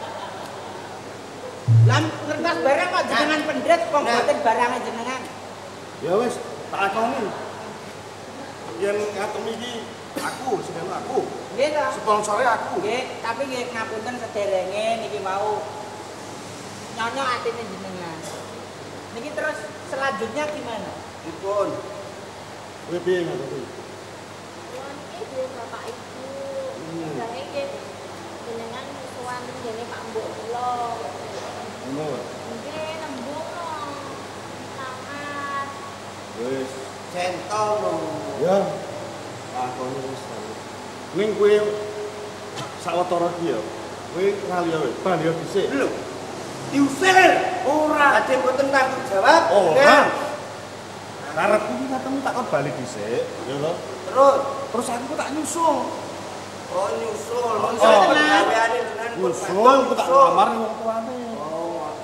Lah ngertas barang kok jenengan pendet kok Nah. boten barange jenengan. Ya wis, tak akoni. Yen ngatemi iki aku, sing aku. Nggih ta? Sponsore aku. Nggih, tapi nggih ngapunten sederenge niki mau nyonyok atine jenengan. Niki terus selanjutnya gimana? Dipun. Kowe piye ngatemi? Kuwi iki duwe bapak ibu. Jane nggih jenengan suwan dene Pak Mbok kula. Ngono. Nggih, nembung no. Sangat. Wis. Centol lho. Ya. Takoni wis. Ning kowe sawetara iki ya. Kowe ngali ya, bali dhisik. Lho. Diusir. Ora. Ada mboten tanggung jawab. Ora. Karepku iki katemu tak kon bali dhisik, ya lho. Terus Terus aku tak nyusul. oh nyusul. Oh. Nyusul gaweane jenengan pun Nyusul aku tak nyusul. lamar wong tuane. Oh,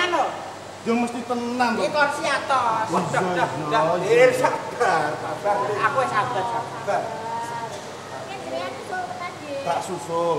tenan lho. Ya mesti tenan Iki to. kursi atos. Dah, dah, dah, dir, sabar, sabar. Aku wis sabar, sabar. Kan jenengan susul tadi. Tak susul.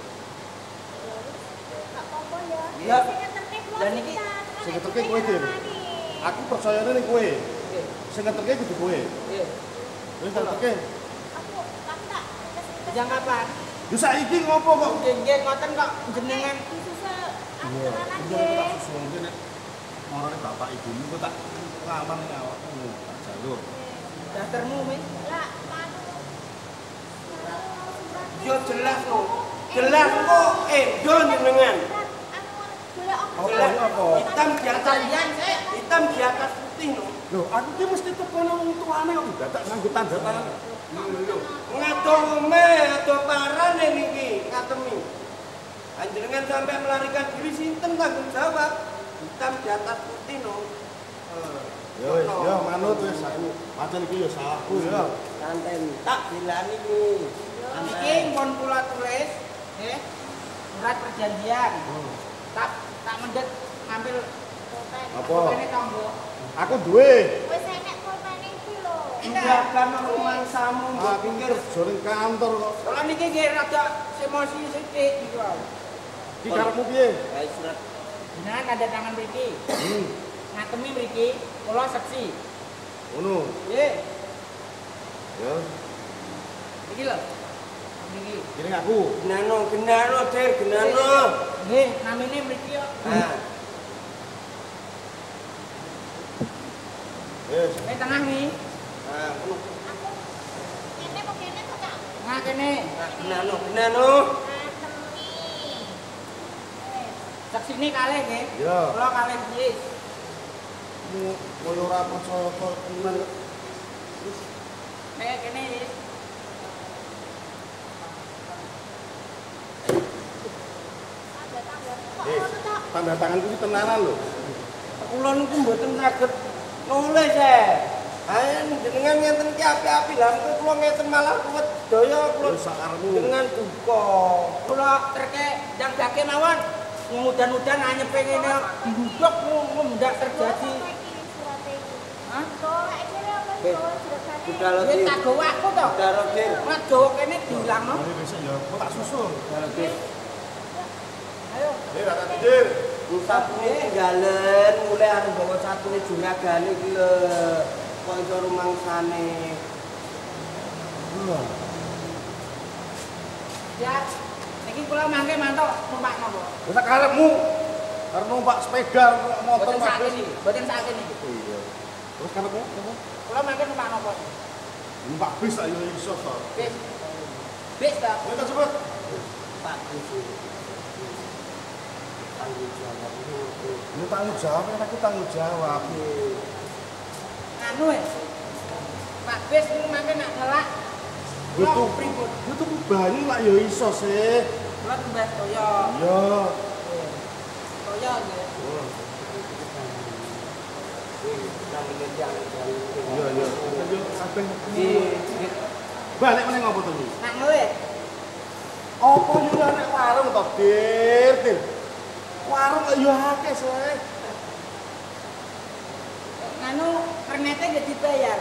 Gak apa-apa ya. Iya. Sing ngeterke kula. Dan iki sing ngeterke kowe, Dir. Aku percayane ning kowe. Nggih. Sing ngeterke kudu kowe. Nggih. Wis tak terke. Aku aku tak Jam kapan? Yo saiki ngopo kok? Nggih, nggih ngoten kok jenengan disusul aku Iya, tenan iya tak nggih. susul nek marane bapak ibumu kok tak ngaman ning awakmu. Tak jalur. daftarmu wis. Lah, anu. Yo jelas lho. Jelas kok edo jenengan. Golek apa? Apa ya apa? Hitam di atas hitam di atas putih lho. Lho, aku ki mesti tekono wong tuane kok dadak nganggo tanda tangan. Ngadome ado parane niki ngatemi. Panjenengan sampai melarikan diri sinten tanggung jawab. Hitam di atas putih lho. Yo wis, yo manut wis aku. Pancen iki yo salahku yo. Santen tak dilani iki. Niki pun kula tulis nggih. Surat perjanjian. Tak tak mendet ngambil Pulpen. Apa? pulpene tonggo. Aku duwe. Wis enek pulpene iki lho. Sudah kan rumangsamu mbok Aku pikir kerja ning kantor kok. Kalau niki nggih rada emosi sithik iki wae. Iki karepmu piye? Kayak surat Jenengan ada tangan mriki. Hmm, Ngatemi mriki kula seksi. ngono. Nggih. Yo, Iki lho. Niki. kiring aku. genano, genano, Der, genano. Nggih, namine mriki yo. Nah, Wis. Ning tengah nih. nah, ngono. Aku ini kok kene kok Cak? Nah kene. Nah, genano, genano. Ngatemi. Eh, Seksine kalih nggih. Iya. Kula kalih nggih. Mu koyo ora percaya kok tenan. Kayak kene nggih. tanda-tanda. Kok Eh, ngono Cak? tanda tanganku iki tenanan lho. Kula niku mboten saged nulis e. Ayo jenengan ngenten iki api-api lah engko kula ngeten malah kuwet daya kula Wis sakarepmu. dengan duka. Kula terke jang dake mawon. Mudah-mudahan anyepe ngene dihudok mundak terjadi. Hah? Golek iki lho wis Eh, golek jregane. Sudah lho, Wis Der. tak gawa aku to. Sudah lho, Der. Nek gawa kene diulangno. Ini besok ya, kok tak susul. Sudah lho, Der. Ayo. Eh, rata tidur. Sapune tinggalen, mulai arep bawa sapune juragane iki lho. Kok iso rumangsane. Ya. Niki kula mangke mantuk numpak nopo. Wis tak karepmu. Arep numpak sepeda, motor Boten sak mobil. kene, boten sak kene. Iya. Terus karepmu? Kula mangke numpak nopo. Numpak bis ayo iso to. Bis. Bis ta. Ayo tak cepet. Pak Gusti. Tanggung jawab itu. Ini tanggung jawab, kan aku tanggung jawab. Anu e. Pak Bis niku mangke nak ngelak. Kula Butuh pripun? butuh banyu lah ya iso sih. Kula tumbas toyo. Iya. Toyo nggih. Iya, iya. Ayo sampai Di balik meneh ngopo to iki? Nak ngelih. Apa yo nek warung to, Dir, Dir. Warung kok yo akeh sih. Anu kernete nggih dibayar.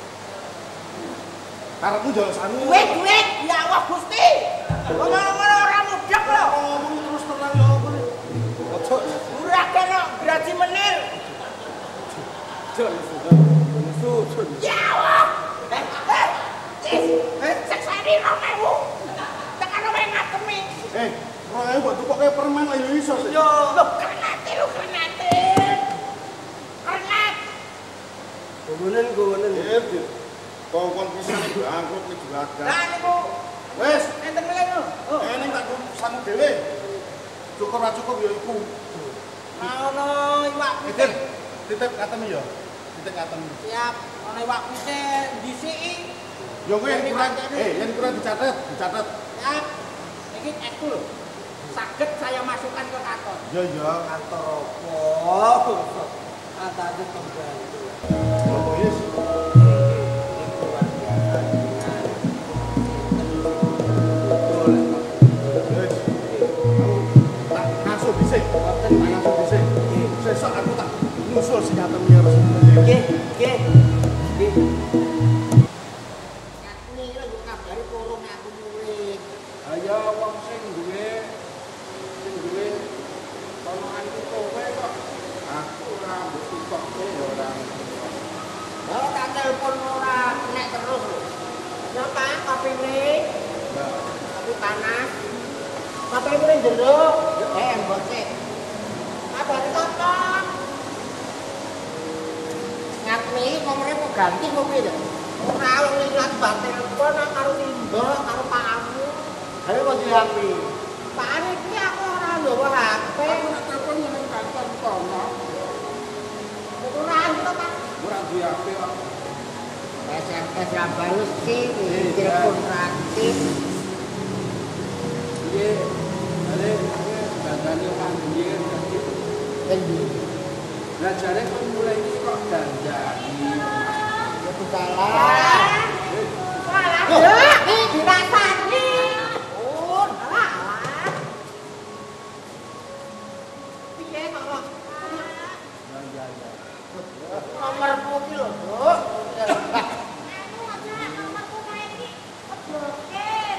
Karepmu njaluk sanu. Duit, duit. Ya Allah Gusti. Ngomong-ngomong ora mudhek lho. Ngomong terus terang ya apa nih? Ojo. Ora kena graji menir. Jon sudah. Ya Allah. Eh, eh. Eh, sekseni rong ewu. Tekan omae ngatemi. Eh, roe mbok tukoke permen lah yo iso sih. Yo, lho kernete lho kernete. Kernet. gowonen gowonen. Dir, Dir. Kongkon pisan iki angkut iki juragan. Lah niku Wes, enten meleh lho. Oh. eh ning tak sanu dhewe. Cukup ra cukup ya iku. Ono iwak Eh, putih. Dir, titip katem ya. Titip katem. Siap. Ono iwak putih disiki. Yo kowe yang kurang, eh yang kurang dicatat, dicatat. Siap. Iki ekul. Saged saya masukkan ke kantor. Yo yo. Kantor opo? Atane pembantu. Apa yes? Wes. Aku tak ngasuh dhisik. Tak ngasuh dhisik. Sesuk jero. Eh, mbok sik. Kabare kapan? Ngatmi nomere kok ganti kok piye? Ora lihat batin telepon karo Timbo karo Pak Amu. Ayo kok diapi. Pak Ane iki aku ora nggawa H P. Aku nek telepon nang kantor kono. Ora to Pak. Ora duwe H P kok. S M S ra bales sih, telepon aktif. Iya, ale dandane omah biyen dadi Endi? Lah jare kok mulai iki kok dandani. Ya salah. Salah. Yo, dirasani. Pun, alah. Piye kok kok? Ya ya ya. Nomormu ki lho, Nduk. Aku aja nomorku kae iki keblokir.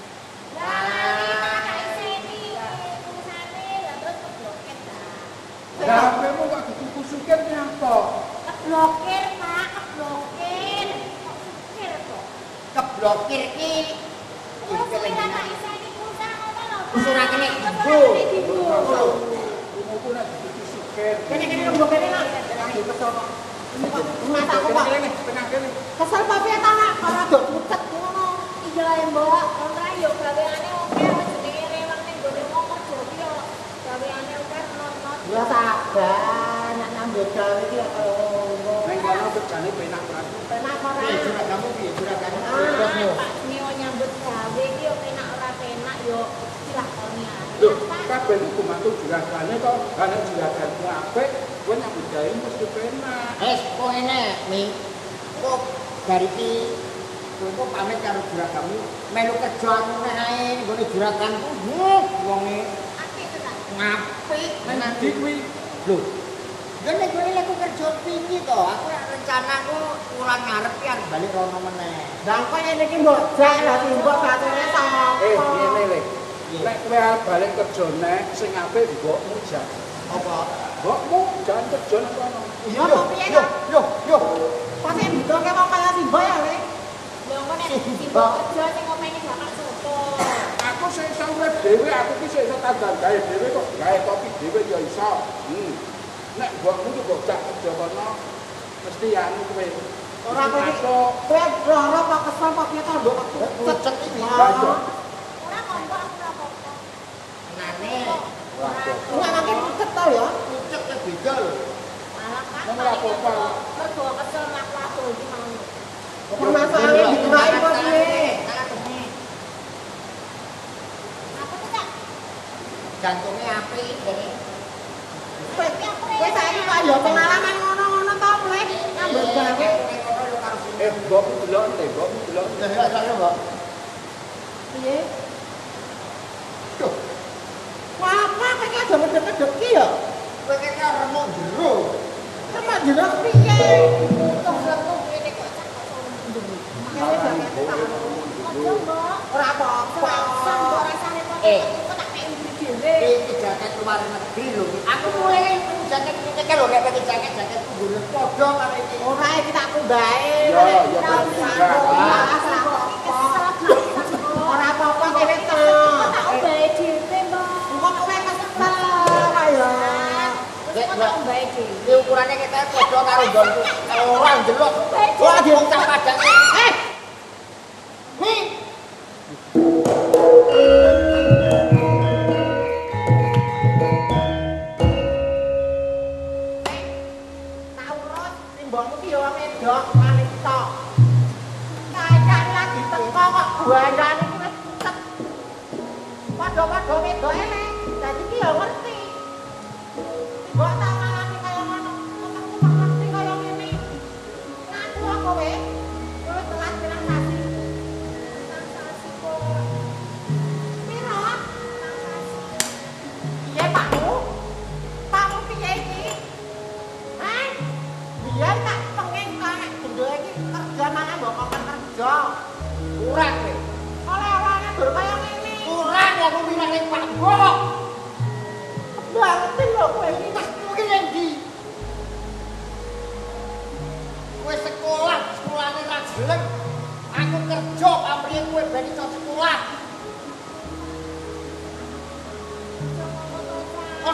Lah, tak iseni tulisane lah terus keblokir ta. Lah H P-mu kok dikusukin nyapa? Keblokir, Pak, keblokir. Kok sukir kok? Keblokir ki. Terus ora tak iseni pulsa ngono lho. Wis ora kena Ora kena dibu. Umuku nek dikusukin. Kene-kene mbok kene lah. Ayo kesel kok. Mata aku kok. Tengah kene. Kesel papi ta nak ora do pucet ngono. Iya ya, Mbok. Ora yo gaweane oke jenenge rewang ning gone wong kerja ki yo gaweane oke non-non. Ya sabar, nak nyambut gawe iki ya kaya ngono. Neng kono kerjane penak ora. Penak ora. Piye juragamu piye juragamu? Ah, Pak Nio nyambut gawe ki yo penak ora penak yo dilakoni ae. Lho, kabeh iku mantu juragane kok ana juraganmu apik, kowe nyambut gawe mesti penak. Wes kok ngene, Mi. Kok dari ki kowe kok pamit karo juragamu melu kerja ngene ae nggone juraganku. Huh, wonge Apik tenan. ngapik Nang ndi kuwi? Lho. Ya nek kowe lek kerja pingi to, aku nek rencanaku wulan ngarep ki arep balik rono meneh. Lah kok ngene iki mbok jak lah mbok batune sapa? Eh, ngene le. Nek kowe arep balik kerja nek sing apik mbokmu jak. Apa? Mbokmu jangan kerja nang kono. Iya lho, piye to? Yo, yo. Pasti mbutuhke wong kaya Simba ya, Le. Lho kok nek tiba kerja sing ngopeni bapak sopo. Aku sing iso urip dhewe, aku ki sing iso tanggal gawe dhewe kok gawe kopi dhewe ya iso. Hmm. Nek mbokmu ki kok jak kerja kono mesti anu kowe. Ora kowe iki kowe lara kok kesel kok piye to, Mbok? Cecek iki. Ora kok Mbok aku ora apa-apa. Nane. Waduh. Ora makin pucet to ya? Pucet ya beda lho. Malah kan Nang ora apa-apa. mergo kesel mlaku iki mau. Permasalahe dikerai kok piye? Apa tuh, Kak? Jantunge apik dene. Kowe Kowe saiki kok ya pengalaman ngono-ngono to, Le? Nyambut gawe. Eh, mbokmu delok nek mbokmu delok. Ya ya saya, Mbok. Piye? Duh. Wah, apa kowe iki aja medhek-medhek ki ya? Kowe iki remuk jero. Remuk jero piye? Tunggu ngene kok cak kok ndung. Kene jaket tak. Ojo, Mbok. Ora apa-apa. Sang kok rasane kok Eh. kok tak kei dhewe. Iki jaket luar negeri lho. Aku mulai jaket iki kan lho nek pakai jaket jaket kudu padha karo iki. Ora iki tak kumbahe. Ya, ya Ora apa-apa kene to. Tak ombahe dhewe, Mbok. Engko kowe kesel kaya. Wis kok tak ombahe dhewe. Iki ukurane kita padha karo nggonku. Ora ndelok. Ora diuncap padang. Eh. Nih. Taurus simbokmu ki yo wedok paling tok. Kayak lagi teko kok buandane iki wis pucet. Padha-padha wedoke le. Dadi ki yo ngerti. Mbok tak ngalami kaya ngono. Kok ngerti kaya ngene. Ngaku apa kowe? Kowe telat pirang sasi. Sang sasi kok. Piro? Sang sasi. Piye Pakmu? Pakmu piye iki? Hah? Biyen tak pengen kok nek gendho iki kerja mana mbok kok kerja. Kurang kowe. Oleh-olehane dur kaya ngene. Kurang aku bilang ning Pak Mbok. Ngerti lho kowe iki takmu ki ning ndi? Kowe sekolah, sekolahane ra jelek. Aku kerja pamrih kowe ben iso sekolah.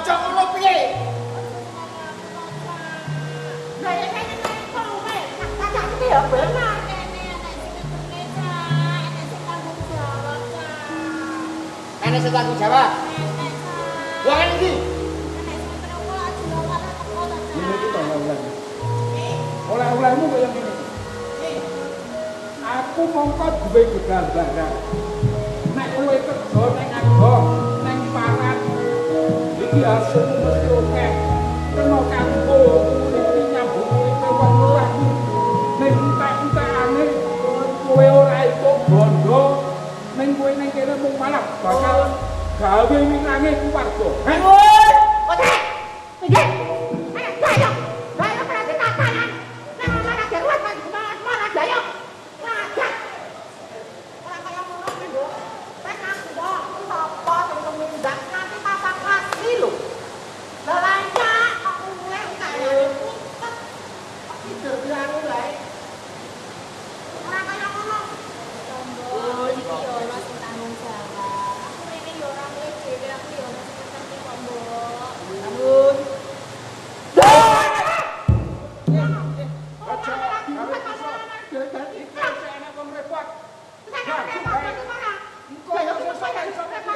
Aja ngono piye? Lah ya nek nek kowe kakak iki ya benar. Ana sing tanggung jawab. Wong iki. Ini kita oleh-oleh. Oleh-olehmu kaya ngene. Aku mongko duwe gegambaran. Nek kowe kerja ning agha, ning parat, iki hasilmu mesti oke. Kena kanggo iki nyambung uripe wong luwih. Ning entek-entekane kowe ora ikut bondo, ning kowe ning kene mung malah bakal gawe minange keluarga. Woi, oke. Pinggir. Ayo, ayo. Ayo berarti tatanan. Nang mana darurat mana mana ayo. Ngajak. Ora kaya ngono ki, Nduk. Wes aku kok sapa sing tumindak nanti papa kasih lho. Lah lanca aku wes kaya ikut. Tidur bilang lae. Ora kaya ngono. Oh, iki yo ora sing tanggung jawab. Aku rene yo ora mulai dhewe aku yo ora sing ngerti kok, Mbok. Namun Aja, karo iso dadi iki enak wong repot. Engko yo selesai iso repot.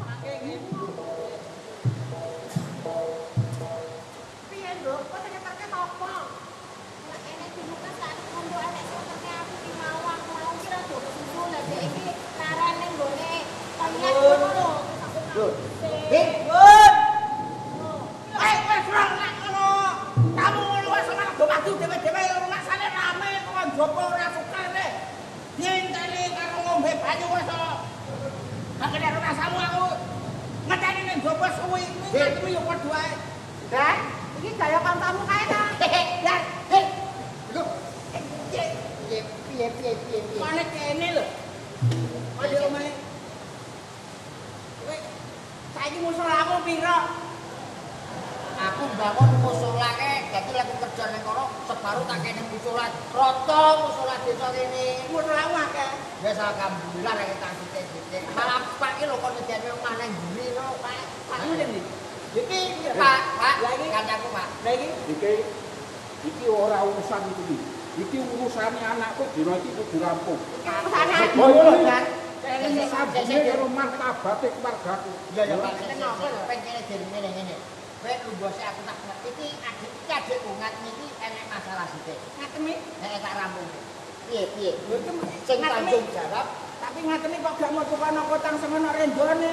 piye, Nduk? Kok nyeterke apa? Nek ene dibuka sak kondo anek sing ngerti aku ki mau aku mau kira do kesusu lah dek iki karane nggone toilet ngono lho. Lho. Eh, Bun. Eh, wes ora nek ngono. Kamu ngono wes ora do maju dhewe-dhewe rumasane rame kok njopo ora suka rek. Dienteni karo ngombe banyu wes kok. Makane rumasamu aku ngeteni ning njopo suwi kuwi ketemu yo padha ae. Dah, iki gaya kancamu kae ta. Dar, heh. Lho. Piye piye piye piye piye. Mane kene lho. Ayo omahe. Kowe saiki musolamu pira? Aku bangun musola ke, dadi lek kerja ning kono sebaru tak kene musola. Rata musola desa kene. Musolamu akeh. Wis alhamdulillah rek tak sithik-sithik. Malah Pak iki lho kon ngedene omah nang mburi lho, Pak. Pakmu ndi? Iki Pak, Pak, lagi kancaku, Pak. Lah iki Iki iki ora urusan itu iki. Iki urusane anakku dina iki kudu rampung. urusane aku Oh, lho, iya. Kan. Ini sabune karo martabate keluargaku. Ya ya Pak, kenapa lho pencene dene ngene-ngene. Kowe lumbose aku tak ngerti iki adik iki adikku ngatmi iki enek masalah sithik. Ngatemi, Nek tak rampung. Piye piye? lho iki Sing ngatemi. tanggung jawab Tapi ngatemi kok gak mau tukano kotang semono rendone.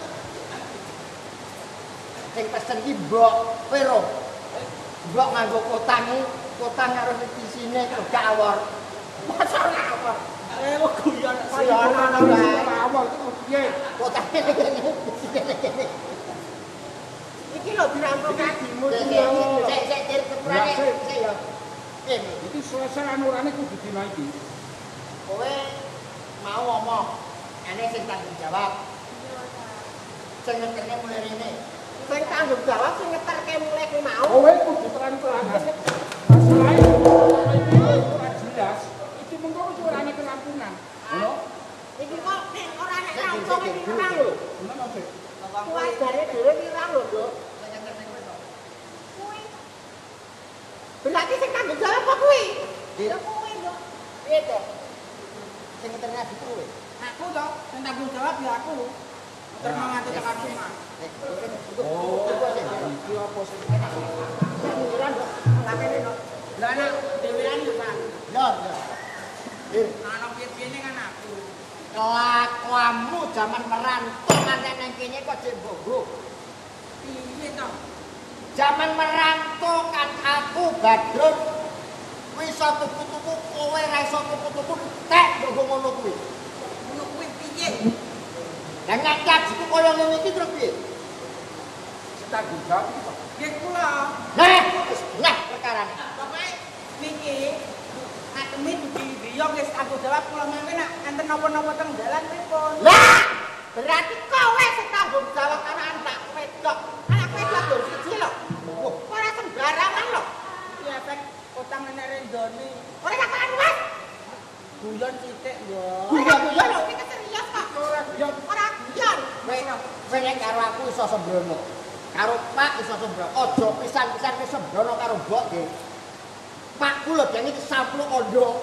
sing pesen ki mbok kowe ro. Mbok nganggo kotang iki, kotang karo isine kok gak awor. Masa ora awor? Eh, kok guyon Ya ana wae. Awal itu piye? Kotange ngene, isine ngene. iki lho dirampung kadimu Sik iki. sik sik sik sepurane. Ya, sik. Sik ya. Ini Iki selesai anurane kudu dina iki. kowe mau ngomong, ene sing tanggung jawab. Sing ngeterne mulai rene. Sing tanggung jawab sing ngeterke mulai kuwi mau. Kowe kudu terang-terangan. Masalahe ora iki ora jelas. Iki mengko wis ora ana kelampungan. Ngono? Iki kok nek ora nek rampung iki kurang lho. Ngono sih. Kuwajare dhewe kirang lho, Nduk. Kuwi Berarti sing tanggung jawab apa kuwi? ya kuwi, Nduk. Piye to? Sing ngeterne adikku kowe. Aku to, sing tanggung jawab ya aku. Terus manganti tekan rumah. Oh, iki apa sih? Deweran kok, tak kene kok. Lah anak deweran yo, Pak. Ya ya. Eh, Ana piye-piye kan aku. kelakuanmu zaman merantau nganti nang kene kok jek bogo. Piye to? Zaman merantau kan aku Badrun wis iso tuku-tuku kowe ra iso tuku-tuku tek bogo ngono kuwi. Ngono kuwi piye? Lah nek kajiku koyo ngene iki terus piye? Tanggung jawab iki, Pak. Nggih kula. Nah, wis nah perkarane. Pokoke niki Atemi di-iyo wis tanggung jawab kula mangke nek enten napa-napa teng dalan pripun. Lah, berarti kowe sing tanggung jawab karo anak wedok. Anak wedok lho siji lho. Wah, ora sembarangan lho. Ya efek utang nenek rendone. Ora kapan luwes. Guyon sithik yo. Guyon-guyon lho kita serius kok. Ora guyon. Ora guyon. Kowe kowe nek karo aku iso sembrono. Karo Pak iso sembrono. Aja pisan-pisan wis sembrono karo mbok nggih. Pakku lho dene iki samplo kondo.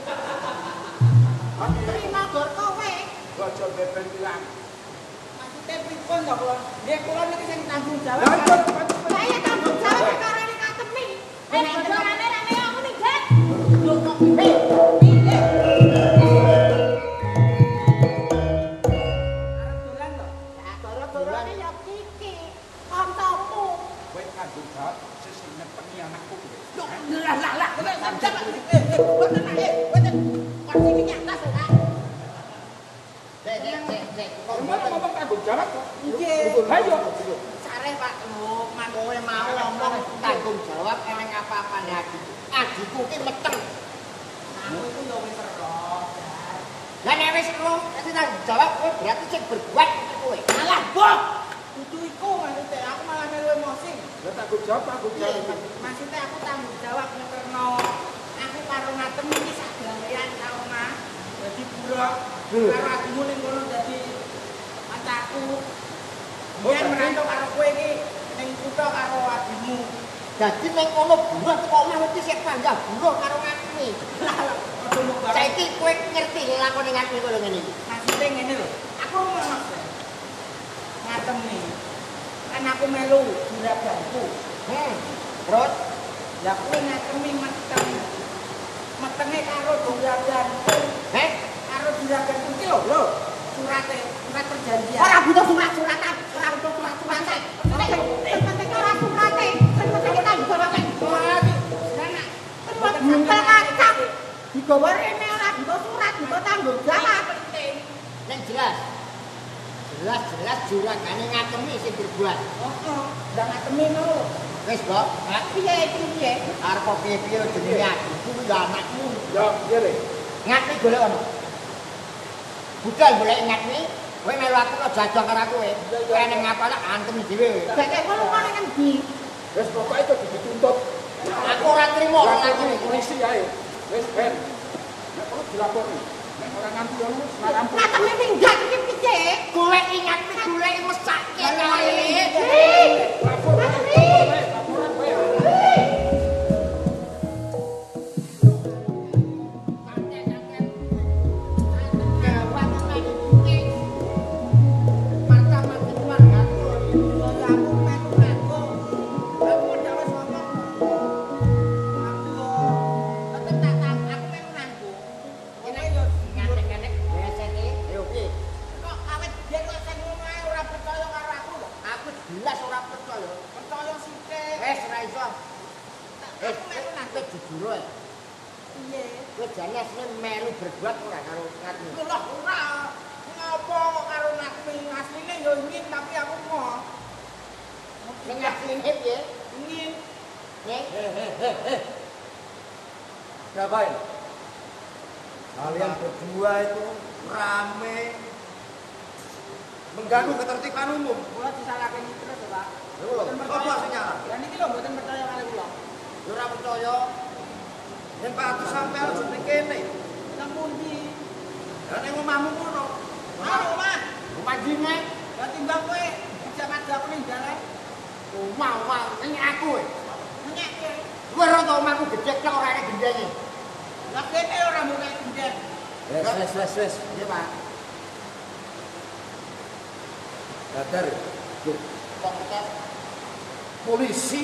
Terima gor kowe. Aja beben ilang. Maksudnya pripun to kula? Nggih kula niki sing tanggung jawab. Saya tanggung jawab perkara ini katemi. Nek bocorane rame aku ning jet. Lho kok piye? Piye? Arep dolan to? Gara-garane ya Kiki. Kancamu. Kowe tanggung jawab sing nepeni anakku kowe. Lah lah lah, kowe sampeyan eh eh boten eh boten. Pasti iki atas ora. Dek dek dek dek. Kok Ngomong ngomong tanggung jawab kok. Nggih. Ayo. Sareh Pak Lukman. kowe mau ngomong tanggung jawab eleng apa-apane aku. Adikku ki meteng. Aku iku yo wis roh. Lah nek wis ero, dadi tanggung jawab kowe berarti sing berbuat iki kowe. Alah, Bok. Kudu iku maksudnya aku malah melu emosi. Lah tanggung jawab tanggung jawab. Maksudnya aku tanggung jawab ngeterno aku karo ngatem iki sak gawean karo Mas. Dadi buruk. Karo adikmu ning kono dadi pacarku. Yen merantau karo kowe iki ning kutha karo adikmu. Dadi ning kono buruh kok omah mesti sik panggah buruh karo ngakmi. Lah, aja mung bareng. Saiki kowe ngerti lakone ngakmi koyo ngene iki. Maksudnya ngene lho. Aku ngomong ngatem nih. Kan aku melu juraganku. Hmm. Terus Lah kowe ngakemi meteng. Metenge karo juraganku. Heh, Karo juraganku iki lho, lho. Surate, surat perjanjian. ora butuh surat-suratan, ora butuh surat-suratan. Sing penting ora surate, sing penting kita bisa wae. Buntel kacang. Digawa rene ora bisa surat, bisa tanggung jawab. Nek jelas. Jelas-jelas juragane ngakemi sing berbuat. Heeh, ndak ngatemi lho. Wis, Bok. Lah piye iki piye? Arep piye-piye jenenge adikku ya anakmu. Ya, piye le? Ngakmi golek ono. Budal golek ngakmi, kowe melu aku kok jajang karo aku kowe. Kowe ning ngapane antem dhewe. Dek kowe lunga ning endi? Wis pokoke itu dituntut. Aku ora trimo ora Lapor ngakmi. polisi ae. Wis ben. Nek perlu dilapori. Nek ora nganti ono ora rampung. Kateme minggat iki piye? Golek ngakmi golek mesake kae. Lapor, lapor ae, laporan wae. Melu berbuat ora karo ngakmi. Lah ora. Ngopo kok karo ngakmi? Asline yo ingin tapi aku mau. Sing asline piye? Ingin. Nek Ngapain? Kalian berdua itu rame mengganggu ketertiban umum. Kula disalahkan terus, Pak. Lho, apa aslinya? Lah niki lho mboten percaya kali kula. yo ora percaya. Yen Pak Agus sampean aja ning kene. Nang pundi? Lah ning omahmu kono. Ah, omah. Omah dine, Lah timbang kowe jaman aku ning dalan. omah omah ning aku kowe. Nyek kowe. Kowe ora tau omahku gedhe tok ora ana gendenge. Lah kene ora mulai gendeng. Wes wes wes wes. Iya, Pak. Dadar. Loh, kok kita Polisi.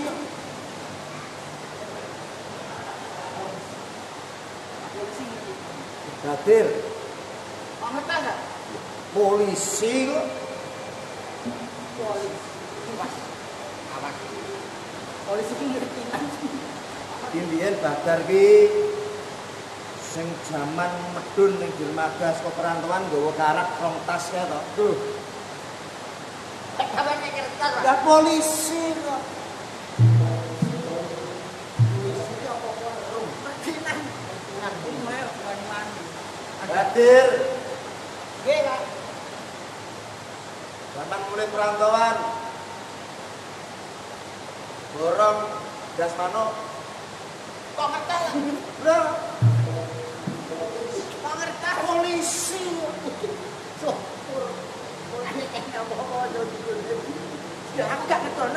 Polisi iki. Dadir. Kok ngerti enggak? Polisi kok. Polisi. Mas, awas. Polisi iki ngerti. Indian Badar ki sing jaman medun ning dermaga saka perantauan nggawa karak rong tas kae to. Duh, Kapan nek ngerti ora? lah polisi kok. Perginan. Nang omahe wani-wani. Badir, Nggih, Pak. jaman mulai perantauan. Borong Dasmano. Kok ngerti? Lho, Kok ngerti? polisi. Ora nek apa-apa yo dikene. Ya aku gak ngerti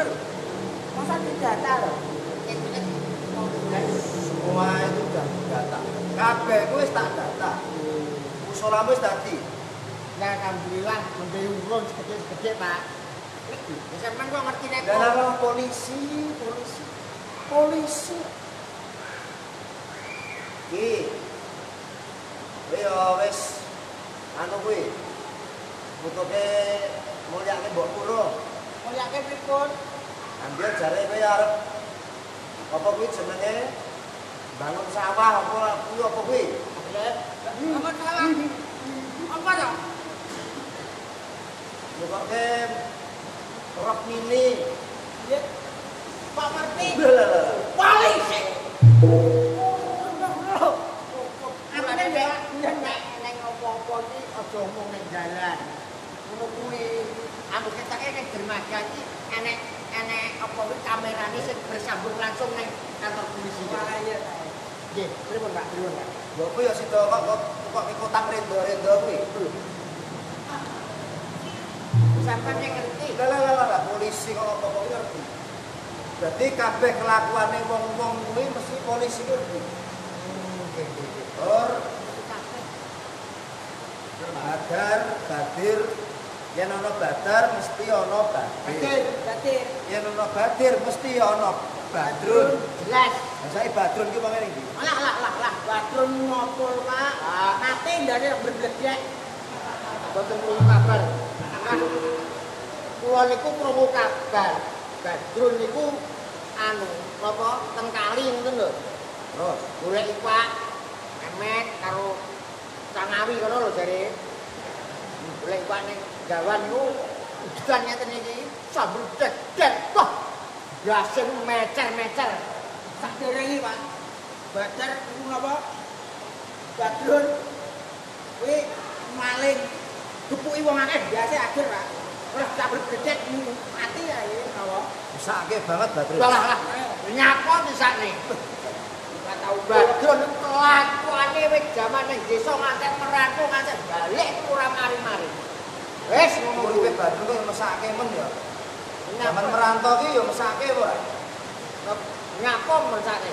musolamu wis dadi. Ya alhamdulillah ngombe urun segede-segede, Pak. Ya sampean kok ngerti nek Lah polisi, polisi. Polisi. Ki. Yo wis anu kuwi. Butuhe mulyake mbok kulo. mulyake pripun? Ambil jare kowe arep apa kuwi jenenge? Bangun sawah apa kuwi apa kuwi? Apa salah? Apa ya? Butuhe rok mini. Ya. Pak ngerti. Lah. Polisi. Amane nek nek nek opo-opo iki aja omong ning dalan. Ngono kuwi ambek ketake ning dermaga iki enek enek apa kuwi kamerane sing bersambung langsung ning kantor polisi. Wah iya ta. Nggih, pripun Pak? Pripun Pak? Lho kuwi ya sida kok kok kotak rendo-rendo kuwi. Sampai ngerti. Lah lah lah polisi kok kok ngerti. Berarti kabeh kelakuane wong-wong kuwi mesti polisi ngerti. Nggih, nggih. Or badar, badir, yen ana badar mesti ana badir. Badir, badir. Yen ana badir mesti ana badrun. Jelas. Lah saiki badrun ki wong ngene iki. Alah, alah, alah, alah. Badrun ngopul, Pak. Nate ndane berbledek. Boten krungu kabar. Kula niku krungu kabar. Badrun niku anu, apa teng kali ngoten lho. Terus Golek iwak, emek karo cangawi ngono lho jare. Golek iwak ning gawan niku udan ngeten iki sambel dedek. Wah. Gasen mecer-mecer. Sak derenge, Pak. Badar niku napa? Badrun kuwi maling dupuki wong akeh biasa akhir, Pak. Ora sambel dedek mati ya iki napa? Mesake banget badrun. Lah lah, nyapa disane. Ora tau Badrun kelakuane wis jaman ning desa ngantek merantau ngantek balik ora mari-mari. Wis ngono kuwi. Uripe badrun kok mesake men ya. Zaman merantau ki ya mesake ora. Nyapa mesake.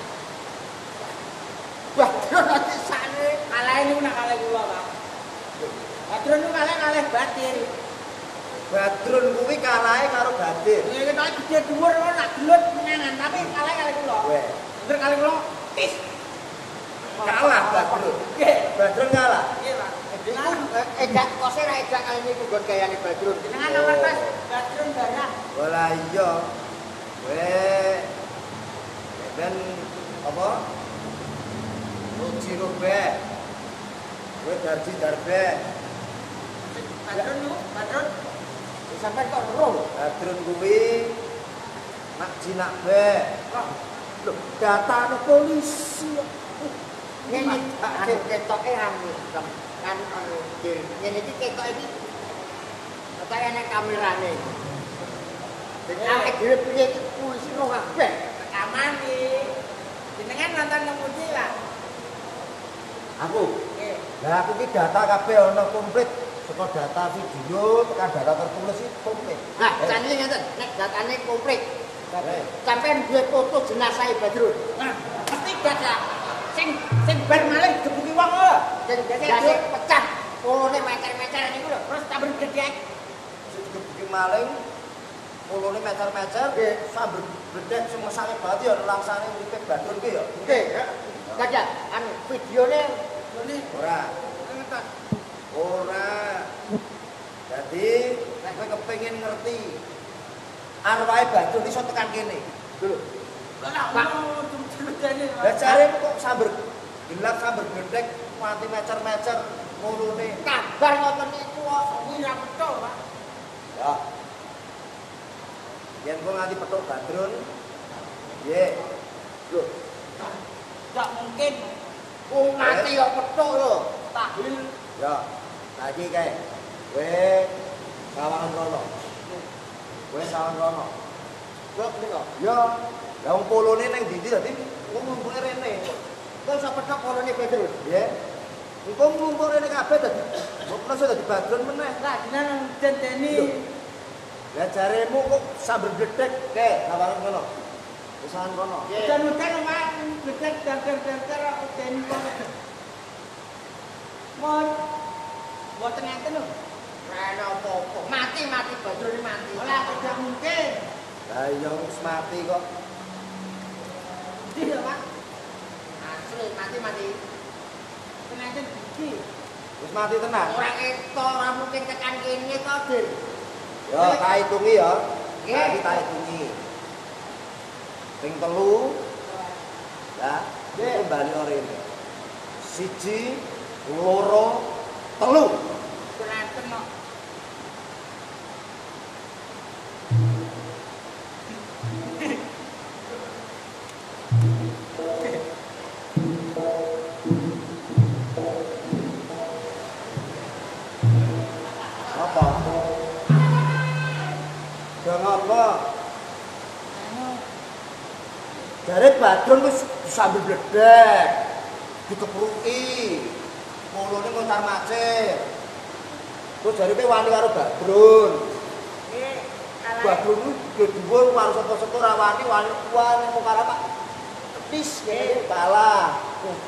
Badrun disane kalahe niku nak kalih kula, Pak. Badrun niku kalih kalih batir. Badrun kuwi kalahe karo badir. Ya kita gede dhuwur kok nak gelut menangan, tapi kalih kalih kula. Weh, Bener kalih kula. Tis. kalah Badrun. Nggih. Badrun kalah. Nggih, Pak. Dengan edak kose ra edak kali niku nggon gayane Badrun. Dengan nomor Mas Badrun barang. Wala iya. Weh. Ben apa? Uji robe. Weh darji darbe. Badrun niku, Badrun. Sampai kok roh. Badrun kuwi nak jinak be. Lho, datane polisi. Ngene anu ketoke anu kan anu ngene iki ketoke iki ketoke nek kamerane. Dene awake dhewe piye iki polisi roh kabeh. Aman iki. Jenengan nonton nang pundi lah? Aku. Nggih. Lah aku iki data kabeh ana komplit. Saka data video tekan data tertulis iki komplit. Nah, jane ngeten, nek datane komplit. Eh. Sampeyan duwe foto jenazah Badrun. Nah, mesti gada. Sing sing bar maling gebuki wong lho. Sing dadi pecah. Polone mecer-mecer niku lho, terus sambil gedhek. Sing gebuki maling polone mecer-mecer, Nggih. sambil bedek sing mesake banget ya langsane uripe Badrun ki ya. Nggih, gada. Anu videone ngene. Ora. Ngeten. Ora. Jadi nek kowe kepengin ngerti arwahe Badrun iso tekan kene. Lho. Lah, Pak, cuma-cuma Lah jaremu kok sambar gelap sambar gedhek mati mecer-mecer mulune. kabar ngoten niku kok kuwi ra betul, Pak. Ya. Yen kok nganti petuk Badrun. Nggih. Lho, Enggak mungkin. Wong mati kok petuk lho. Tahlil. ya. Lagi kae. Kowe sawangan rono. Kowe sawangan rono. Kok niku. Ya, lah wong polone ning ndi dadi wong ngumpulne rene. Kok iso petuk polone Badrun. Nggih. Engko ngumpul rene kabeh dadi kok iso dadi Badrun meneh. Lah jenengan denteni Lah jaremu kok sambil gedhek kae sawangan rono. Wis sawangan rono. udan-udan Pak, gedek dangker-dangker denteni kok. Mon Mboten ngenten lho. Ora ana apa-apa. Mati-mati Badrun mati. Ora tidak mungkin. Lah iya wis mati kok. Iya, Pak. Asli mati-mati. Ngenten iki. Wis mati tenan. Ora keto, ora mungkin tekan kene to, Dir. Yo tak hitungi ya. Nggih. Iki tak hitungi. Ping telu. Ya, nggih bali orene. Siji, loro, telu. Ngenten kok. Apa? Dong apa? Jare Badrun wis sambil bledek. Dikepruki. Mulune ngontar macet. Terus jare kowe wani karo Badrun. Nggih, kalah. Badrun ku dhuwur karo sapa-sapa ra wani wani kuwan mung karo Pak. Tis kene kalah.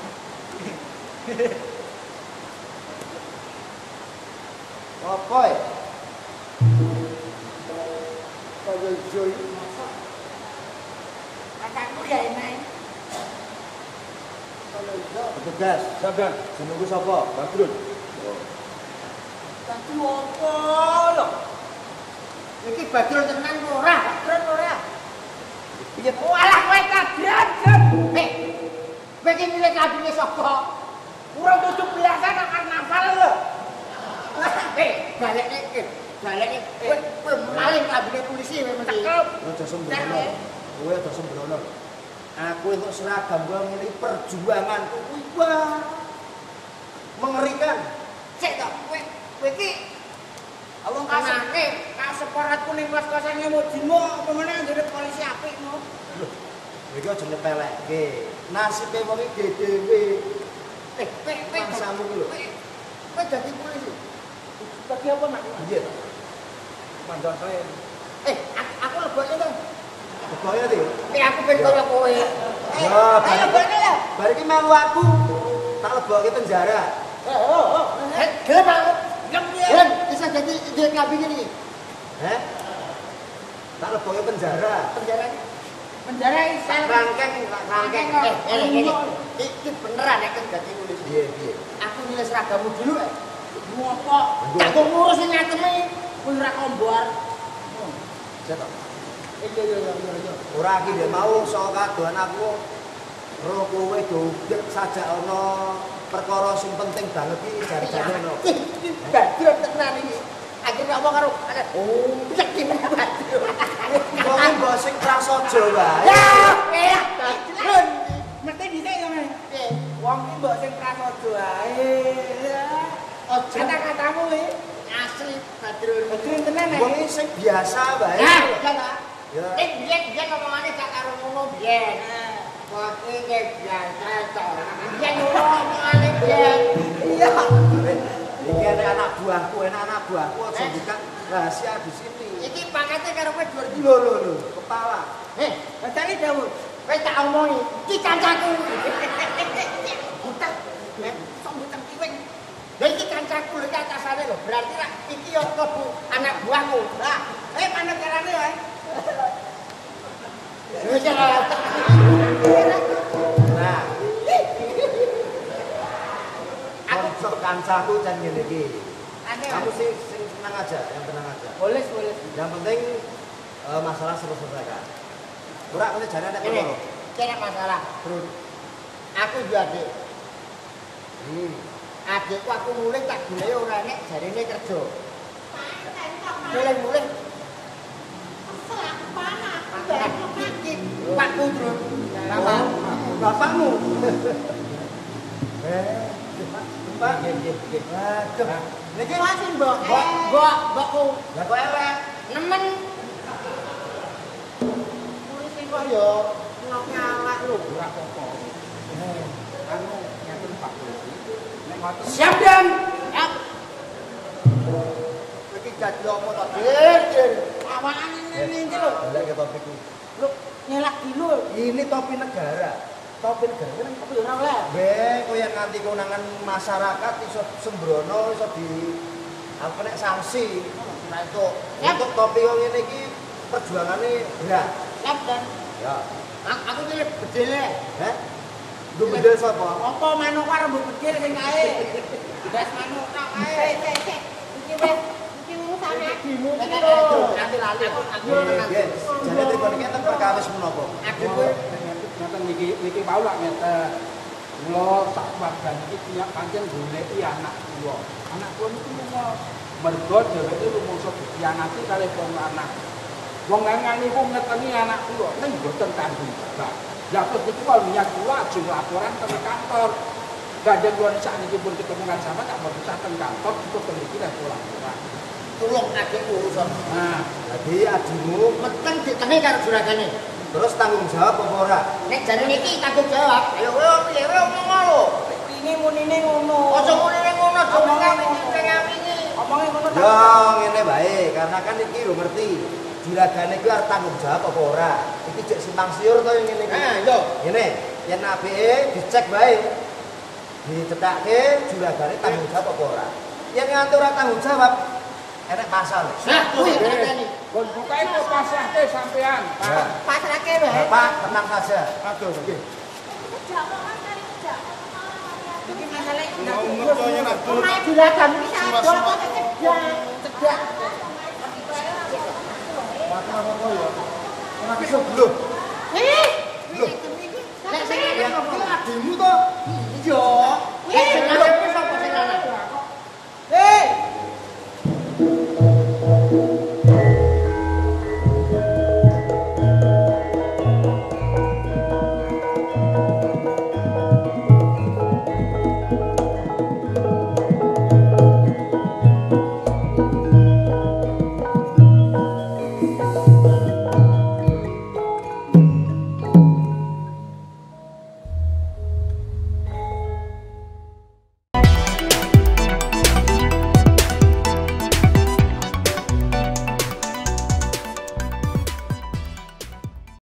Apa ya? Kaya joy. Kakakku gak enak. Petugas, Sadar. jenengku sapa? Badrun. Tapi opo lho? Iki Badrun tenan ora? Badrun ora. Piye? Walah kowe kadran, Jon. Eh. Kowe iki milih kabine sapa? Urung tujuh belasan nang karnaval lho. Eh, balekne eh, balekne kowe kowe maling kabine polisi kowe mesti. Aja sembrono. Kowe aja sembrono. Aku untuk seragam gua ini perjuanganku kuwi wah. Mengerikan. Cek to, kowe kowe iki awong kasake, kaseparatku ning kos-kosane Mojimo apa meneh ndek polisi apikmu. Lho, iki aja nyepelekke. Nasibe wong iki dhewe. Eh, kowe kowe Bangsamu iki lho. kowe dadi polisi. Bagi apa mak? Iya. Mandan saya. Eh, aku, aku lebokne to. Kebaya iki. Eh, aku ben kaya kowe. Eh, Ya, ayo balik. lebokne ya. Bar iki melu aku. Tak lebokke penjara. Eh, oh, oh. Eh, gelem aku. Gelem piye? Gelem bisa jadi dia kabin ini. Heh? Tak lebokke penjara. Penjara ini. Penjara ini saya Rangkeng, rangkeng. Eh, ini ini. Iki beneran ya kan dadi polisi. Piye, piye? Aku nilai seragammu dulu eh. Ngopo? Gak kok ngurusin ngateme. Kowe ora kombor. Cetok. Iya iya iya iya. Ora iki ndek mau sok kadoan aku ro kowe dodek sajak ana perkara sing penting banget iki jare-jare ono. Badrun tenan iki. Akhirnya apa karo oh, yakin Badrun. Wong mbok sing prasaja wae. Ya, eh, Badrun. Mesti dhisik ngono. Eh, wong iki mbok sing prasaja ae. Aja kata-katamu iki asli Badrun. Badrun tenan Wong iki. sing biasa wae. Ya, ya ta. Ya. Eh, biyen-biyen ngomongane gak karo ngono biyen. Kok iki biasa to. Biyen ngono ngomongane biyen. Iya. Iki ana anak buahku, enak anak buahku aja bukan rahasia di sini. Iki pakete karo kowe dua ribu. Lho lho lho, kepala. Eh, tadi dawuh. Kowe tak omongi, iki kancaku. Butak. Eh, sok butak kiwing. Lah iki kancaku lho iki atasane lho. Berarti lah iki yo klebu anak buahku. Lah, eh mana carane wae? Wis ora. Nah. Konsep kancaku jan ngene iki. Kamu sih sing tenang aja, yang tenang aja. Boleh, boleh. Yang penting eh, masalah selesaikan. Ora kene jane nek Ini, ngono. kira masalah. Terus Aku juga adik. hmm. Adikku aku mulai tak boleh ora nek jarine kerja. Mulai-mulai iki Pakku, Bro. Bapak, Bapakmu. Eh, Pak, nggih nggih nggih. Waduh. niki wasin, Mbok. Mbok, Mbok, Mbokku. Lah kok elek. Nemen. Polisi kok yo ngopi awak lho. Ora apa-apa. Eh, anu ngeten Pak Polisi. Nek ngoten Siap, Dan. Siap. Iki dadi apa to, Dir? Dir. Awakan ini iki lho. Elek ke topiku. Lho, nyelak dulu. Ini topi negara. topi negara kan tapi ora oleh. Be, kowe yang nganti konangan masyarakat iso sembrono iso di apa nek sanksi. Nah itu untuk topi kok ngene iki perjuangane berat. Lap dan Ya. aku iki bedele. Heh. Lu bedel sapa? Apa manuk karo mbok bedil sing kae? Gas manuk tok kae. Sik, sik. Iki wis iki urusane Dimu Nek iki lho, lho. nanti lali aku aku Nggih. Jane tekan iki enten perkawis menapa? Adik kowe Ngeten niki niki wau lak ngeten. Kula sak warga niki punya pancen goleki anak kula. Anak kula niku lunga mergo dheweke rumangsa dikianati kali wong anak. Wong lanang niku ngeteni anak kula ning mboten tanggung jawab. Lah terus niku kalau niat kula ajeng laporan ke kantor. Gajah kula sakniki pun ketemuan sama tak mau bisa teng kantor untuk peneliti dan laporan. tulung adikku urusan. Nah, Jadi adikmu Meteng ditengi karo juragane. terus tanggung jawab apa ora? Nek jane niki tanggung jawab. Ayo kowe piye kowe ngomong lho. Ini munine ngono. Aja ngene ngono, aja ngene iki. Omongnya ngono. Ya ngene bae, karena kan iki lho ngerti. Juragane iki arep tanggung jawab apa ora? Iki jek simpang siur to ngene iki. Nah, yo. Ngene, yen apike dicek bae. Dicetake juragane tanggung jawab apa ora? Yen nganti ora tanggung jawab, enek pasal. Nah, kuwi ngene. kon buka itu pasrahke sampean. Ya. Pasrahke wae. Bapak tenang saja. Aduh, nggih. Kerja kok kan dari kerja. Iki masalah Mau ngertonya nak turun. Omahe juragan iki sadol kok cedhak. Cedhak. Mati apa ya? Ora bisa belum. Eh, Loh, Nek sing ngene iki adikmu to.